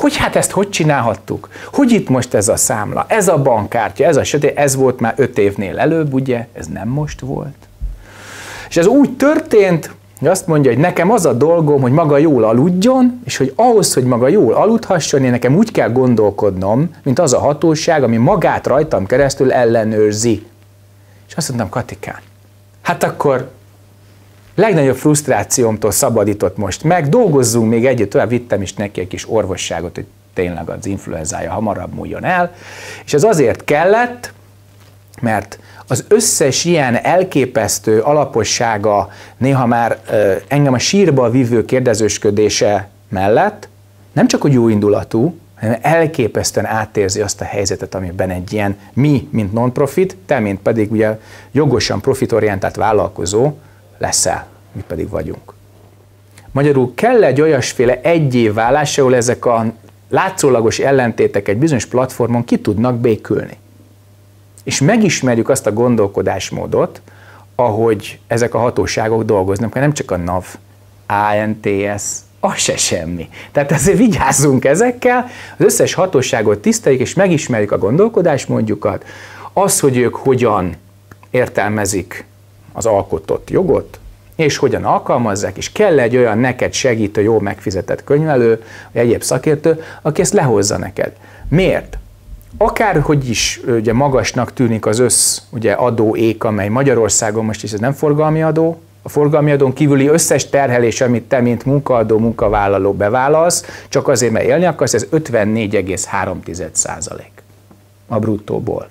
hogy hát ezt hogy csinálhattuk? Hogy itt most ez a számla, ez a bankkártya, ez a sötét, ez volt már öt évnél előbb, ugye? Ez nem most volt. És ez úgy történt, hogy azt mondja, hogy nekem az a dolgom, hogy maga jól aludjon, és hogy ahhoz, hogy maga jól aludhasson, én nekem úgy kell gondolkodnom, mint az a hatóság, ami magát rajtam keresztül ellenőrzi. És azt mondtam, Katikán, hát akkor legnagyobb frusztrációmtól szabadított most meg, dolgozzunk még együtt, tovább vittem is neki egy kis orvosságot, hogy tényleg az influenzája hamarabb múljon el, és ez azért kellett, mert az összes ilyen elképesztő alapossága, néha már engem a sírba vívő kérdezősködése mellett nem csak hogy jó indulatú, hanem elképesztően átérzi azt a helyzetet, amiben egy ilyen mi, mint non-profit, te, mint pedig ugye jogosan profitorientált vállalkozó leszel, mi pedig vagyunk. Magyarul kell egy olyasféle egyévválás, ahol ezek a látszólagos ellentétek egy bizonyos platformon ki tudnak békülni. És megismerjük azt a gondolkodásmódot, ahogy ezek a hatóságok dolgoznak, mert nem csak a NAV, á en té es, az se semmi. Tehát azért vigyázzunk ezekkel, az összes hatóságot tiszteljük, és megismerjük a gondolkodásmódjukat, az, hogy ők hogyan értelmezik az alkotott jogot, és hogyan alkalmazzák, és kell egy olyan neked segítő, jó megfizetett könyvelő, vagy egyéb szakértő, aki ezt lehozza neked. Miért? Akárhogy is ugye magasnak tűnik az össz ugye, adóék, amely Magyarországon most is ez nem forgalmi adó, a forgalmi adón kívüli összes terhelés, amit te, mint munkaadó, munkavállaló bevállalsz, csak azért, mert élni akarsz, ez ötvennégy egész három százalék a bruttóból.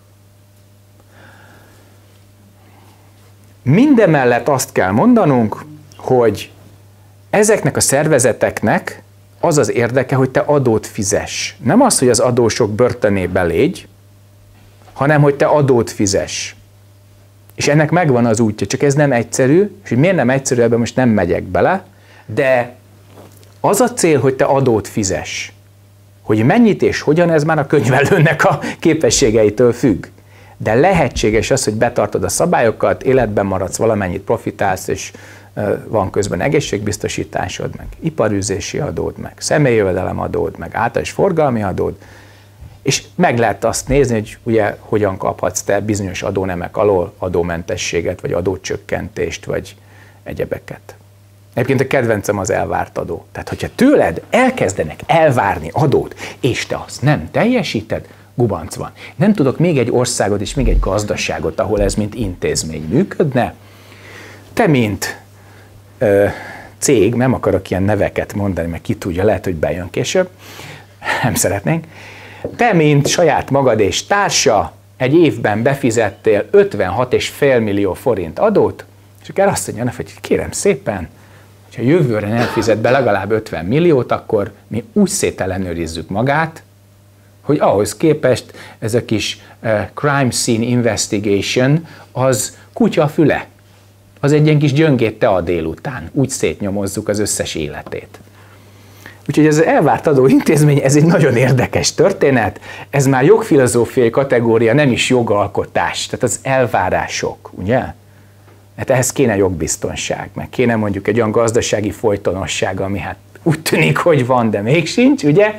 Mindemellett azt kell mondanunk, hogy ezeknek a szervezeteknek az az érdeke, hogy te adót fizess. Nem az, hogy az adósok börtönébe légy, hanem hogy te adót fizess. És ennek megvan az útja, csak ez nem egyszerű, és hogy miért nem egyszerű, ebben most nem megyek bele, de az a cél, hogy te adót fizess. Hogy mennyit és hogyan, ez már a könyvelőnek a képességeitől függ. De lehetséges az, hogy betartod a szabályokat, életben maradsz, valamennyit profitálsz, és van közben egészségbiztosításod, meg iparűzési adód, meg személyjövedelem adód, meg általános forgalmi adód, és meg lehet azt nézni, hogy ugye hogyan kaphatsz te bizonyos adónemek alól adómentességet, vagy adócsökkentést, vagy egyebeket. Egyébként a kedvencem az elvárt adó. Tehát, hogyha tőled elkezdenek elvárni adót, és te azt nem teljesíted, gubanc van. Nem tudok még egy országot és még egy gazdaságot, ahol ez mint intézmény működne. Te, mint ö, cég, nem akarok ilyen neveket mondani, mert ki tudja, lehet, hogy bejön később, nem szeretnénk. Te, mint saját magad és társa, egy évben befizettél ötvenhat egész öt millió forint adót, és akkor azt mondja, hogy kérem szépen, ha jövőre nem fizet be legalább ötven milliót, akkor mi úgy szétellenőrizzük magát, hogy ahhoz képest ez a kis uh, crime scene investigation az kutya füle. Az egy ilyen kis gyöngét te a délután. Úgy szétnyomozzuk az összes életét. Úgyhogy ez az elvárt adó intézmény, ez egy nagyon érdekes történet. Ez már jogfilozófiai kategória, nem is jogalkotás. Tehát az elvárások, ugye? Hát ehhez kéne jogbiztonság, meg kéne mondjuk egy olyan gazdasági folytonosság, ami hát úgy tűnik, hogy van, de még sincs, ugye?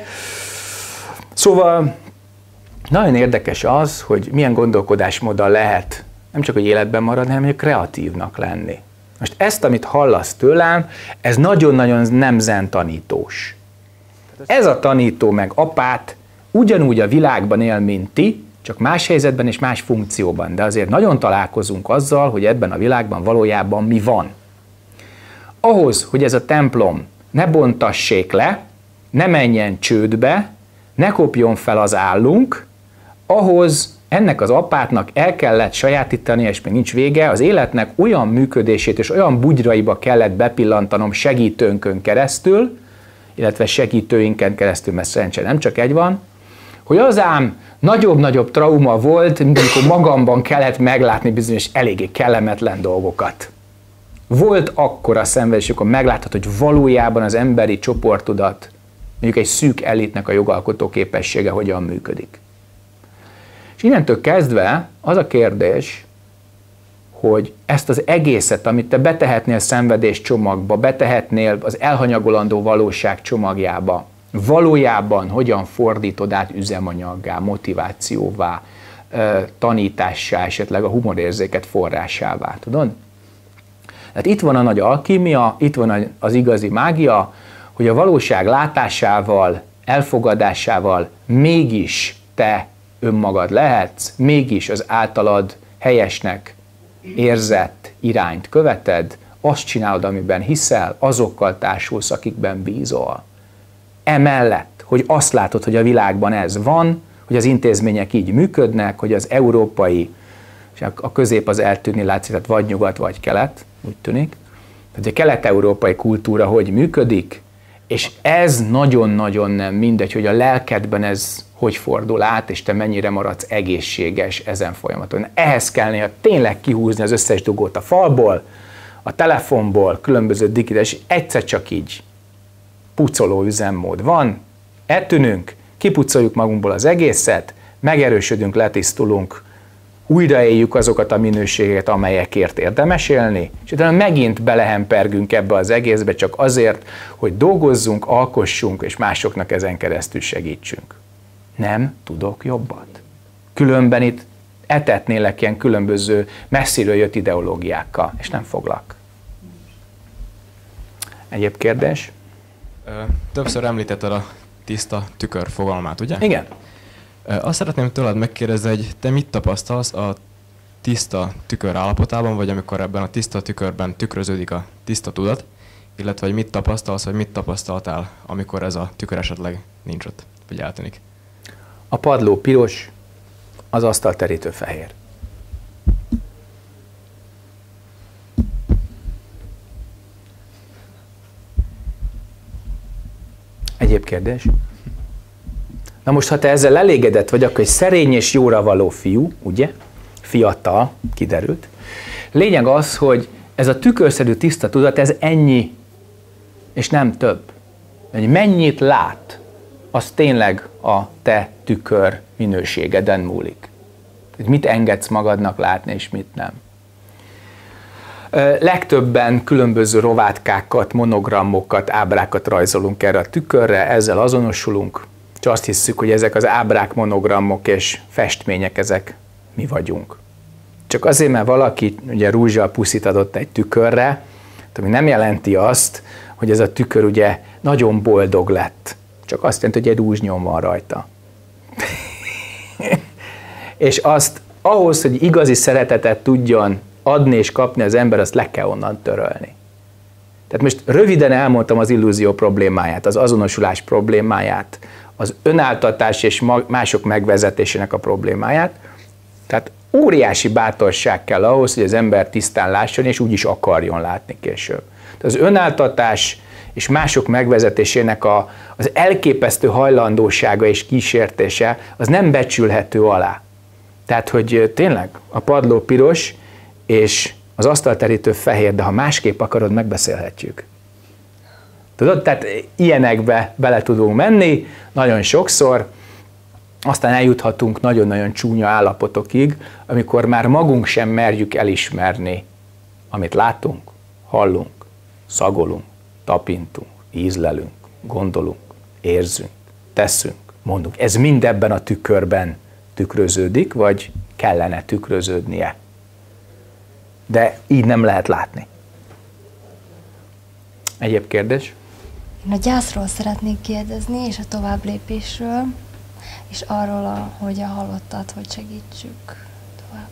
Szóval nagyon érdekes az, hogy milyen gondolkodásmóddal lehet nem csak hogy életben maradni, hanem hogy kreatívnak lenni. Most ezt, amit hallasz tőlem, ez nagyon-nagyon nem zen tanítós. Ez a tanító meg apát ugyanúgy a világban él, mint ti, csak más helyzetben és más funkcióban, de azért nagyon találkozunk azzal, hogy ebben a világban valójában mi van. Ahhoz, hogy ez a templom ne bontassék le, ne menjen csődbe, ne kopjon fel az állunk, ahhoz ennek az apátnak el kellett sajátítani, és még nincs vége, az életnek olyan működését és olyan bugyraiba kellett bepillantanom segítőnkön keresztül, illetve segítőinken keresztül, mert szerencsére nem csak egy van, hogy az ám nagyobb-nagyobb trauma volt, mint amikor magamban kellett meglátni bizonyos eléggé kellemetlen dolgokat. Volt akkora szenvedés, amikor megláthatod, hogy valójában az emberi csoportudat, mondjuk egy szűk elitnek a jogalkotó képessége hogyan működik. És innentől kezdve az a kérdés, hogy ezt az egészet, amit te betehetnél szenvedés csomagba, betehetnél az elhanyagolandó valóság csomagjába, valójában hogyan fordítod át üzemanyaggá, motivációvá, tanítássá, esetleg a humorérzéket forrásává, tudod? Tehát itt van a nagy alkímia, itt van az igazi mágia, hogy a valóság látásával, elfogadásával mégis te önmagad lehetsz, mégis az általad helyesnek érzett irányt követed, azt csinálod, amiben hiszel, azokkal társulsz, akikben bízol. Emellett, hogy azt látod, hogy a világban ez van, hogy az intézmények így működnek, hogy az európai, és a közép az eltűnni látszik, tehát vagy nyugat, vagy kelet, úgy tűnik. Tehát a kelet-európai kultúra hogy működik, és ez nagyon-nagyon nem mindegy, hogy a lelkedben ez hogy fordul át, és te mennyire maradsz egészséges ezen folyamaton. Ehhez kellene tényleg kihúzni az összes dugót a falból, a telefonból, különböző digitális, egyszer csak így pucoló üzemmód van, eltűnünk, kipucoljuk magunkból az egészet, megerősödünk, letisztulunk, újraéljük azokat a minőségeket, amelyekért érdemes élni, és utána megint belehempergünk ebbe az egészbe csak azért, hogy dolgozzunk, alkossunk, és másoknak ezen keresztül segítsünk. Nem tudok jobbat. Különben itt etetnélek ilyen különböző messziről jött ideológiákkal, és nem foglak. Egyéb kérdés? Többször említetted a tiszta tükör fogalmát, ugye? Igen. Azt szeretném tőled megkérdezni, hogy te mit tapasztalsz a tiszta tükör állapotában, vagy amikor ebben a tiszta tükörben tükröződik a tiszta tudat, illetve hogy mit tapasztalsz, vagy mit tapasztaltál, amikor ez a tükör esetleg nincs ott, vagy eltűnik? A padló piros, az asztal terítő fehér. Egyéb kérdés? Na most, ha te ezzel elégedett vagy, akkor egy szerény és jóra való fiú, ugye? Fiatal, kiderült. Lényeg az, hogy ez a tükörszerű tiszta tudat, ez ennyi, és nem több. Hogy mennyit lát, az tényleg a te tükör minőségeden múlik. Hogy mit engedsz magadnak látni, és mit nem. Legtöbben különböző rovátkákat, monogramokat, ábrákat rajzolunk erre a tükörre, ezzel azonosulunk, és azt hiszük, hogy ezek az ábrák, monogramok és festmények, ezek mi vagyunk. Csak azért, mert valaki ugye rúzsal puszit adott egy tükörre, ami nem jelenti azt, hogy ez a tükör ugye nagyon boldog lett. Csak azt jelenti, hogy egy rúzsnyom van rajta. És azt ahhoz, hogy igazi szeretetet tudjon adni és kapni az ember, azt le kell onnan törölni. Tehát most röviden elmondtam az illúzió problémáját, az azonosulás problémáját, az önáltatás és mások megvezetésének a problémáját. Tehát óriási bátorság kell ahhoz, hogy az ember tisztán lásson, és úgy is akarjon látni később. Tehát az önáltatás és mások megvezetésének a, az elképesztő hajlandósága és kísértése, az nem becsülhető alá. Tehát, hogy tényleg a padló piros, és az asztalterítő fehér, de ha másképp akarod, megbeszélhetjük. Tudod, tehát ilyenekbe bele tudunk menni, nagyon sokszor, aztán eljuthatunk nagyon-nagyon csúnya állapotokig, amikor már magunk sem merjük elismerni, amit látunk, hallunk, szagolunk, tapintunk, ízlelünk, gondolunk, érzünk, teszünk, mondunk. Ez mind ebben a tükörben tükröződik, vagy kellene tükröződnie. De így nem lehet látni. Egyéb kérdés? Én a gyászról szeretnék kérdezni, és a továbblépésről, és arról, a, hogy a halottat, hogy segítsük tovább.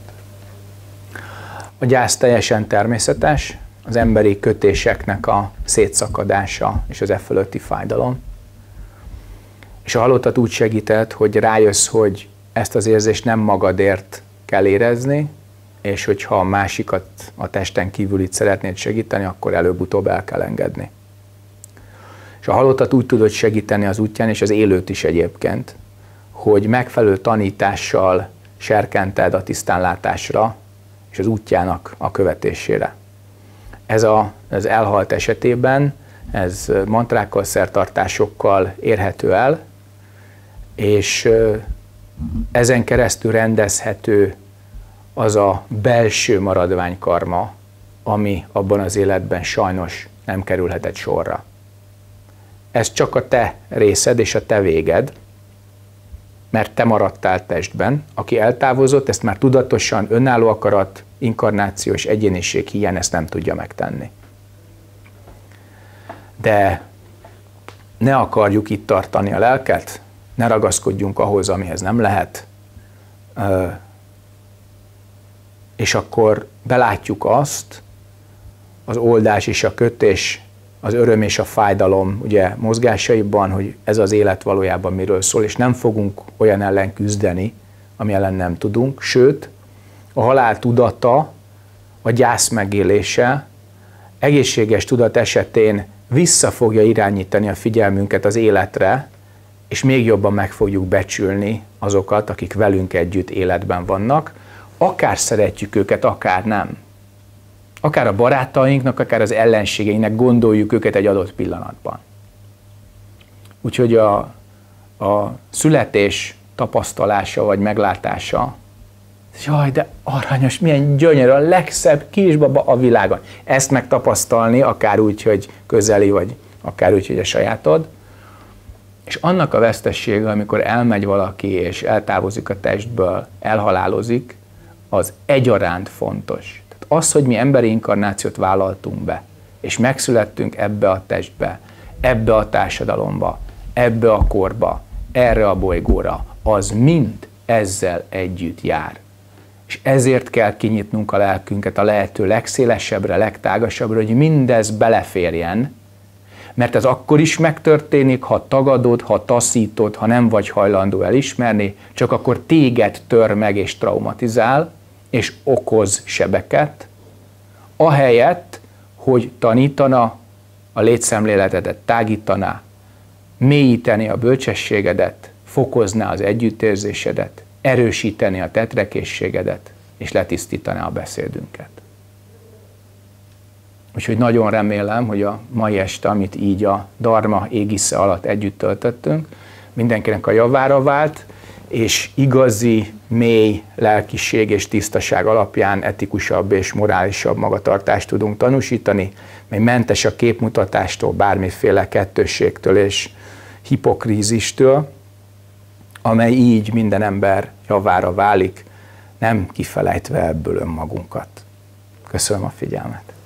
A gyász teljesen természetes, az emberi kötéseknek a szétszakadása és az e fölötti fájdalom. És a halottat úgy segített, hogy rájössz, hogy ezt az érzést nem magadért kell érezni, és hogyha a másikat a testen kívül itt szeretnéd segíteni, akkor előbb-utóbb el kell engedni. És a halottat úgy tudod segíteni az útján, és az élőt is egyébként, hogy megfelelő tanítással serkented a tisztánlátásra és az útjának a követésére. Ez a, az elhalt esetében, ez mantrákkal, szertartásokkal érhető el, és ezen keresztül rendezhető az a belső maradványkarma, ami abban az életben sajnos nem kerülhetett sorra. ez csak a te részed és a te véged, mert te maradtál testben. Aki eltávozott, ezt már tudatosan önálló akarat, inkarnáció és egyéniség hiány ezt nem tudja megtenni. De ne akarjuk itt tartani a lelket, ne ragaszkodjunk ahhoz, amihez nem lehet, és akkor belátjuk azt, az oldás és a kötés, az öröm és a fájdalom ugye mozgásaiban, hogy ez az élet valójában miről szól, és nem fogunk olyan ellen küzdeni, ami ellen nem tudunk, sőt, a halál tudata, a gyász megélése egészséges tudat esetén vissza fogja irányítani a figyelmünket az életre, és még jobban meg fogjuk becsülni azokat, akik velünk együtt életben vannak, akár szeretjük őket, akár nem. Akár a barátainknak, akár az ellenségeinknek gondoljuk őket egy adott pillanatban. Úgyhogy a, a születés tapasztalása vagy meglátása, jaj, de aranyos, milyen gyönyörű, a legszebb kisbaba a világon. Ezt megtapasztalni, akár úgy, hogy közeli, vagy akár úgy, hogy a sajátod. És annak a vesztessége, amikor elmegy valaki, és eltávozik a testből, elhalálozik, az egyaránt fontos. Tehát az, hogy mi emberi inkarnációt vállaltunk be, és megszülettünk ebbe a testbe, ebbe a társadalomba, ebbe a korba, erre a bolygóra, az mind ezzel együtt jár. És ezért kell kinyitnunk a lelkünket a lehető legszélesebbre, legtágasabbra, hogy mindez beleférjen, mert ez akkor is megtörténik, ha tagadod, ha taszítod, ha nem vagy hajlandó elismerni, csak akkor téged tör meg és traumatizál, és okoz sebeket, ahelyett, hogy tanítana, a létszemléletedet tágítaná, mélyíteni a bölcsességedet, fokozná az együttérzésedet, erősíteni a tetrekészségedet, és letisztítaná a beszédünket. Úgyhogy nagyon remélem, hogy a mai este, amit így a Dharma égisze alatt együtt töltöttünk, mindenkinek a javára vált, és igazi, mély lelkiség és tisztaság alapján etikusabb és morálisabb magatartást tudunk tanúsítani, mely mentes a képmutatástól, bármiféle kettősségtől és hipokrízistől, amely így minden ember javára válik, nem kifelejtve ebből önmagunkat. Köszönöm a figyelmet!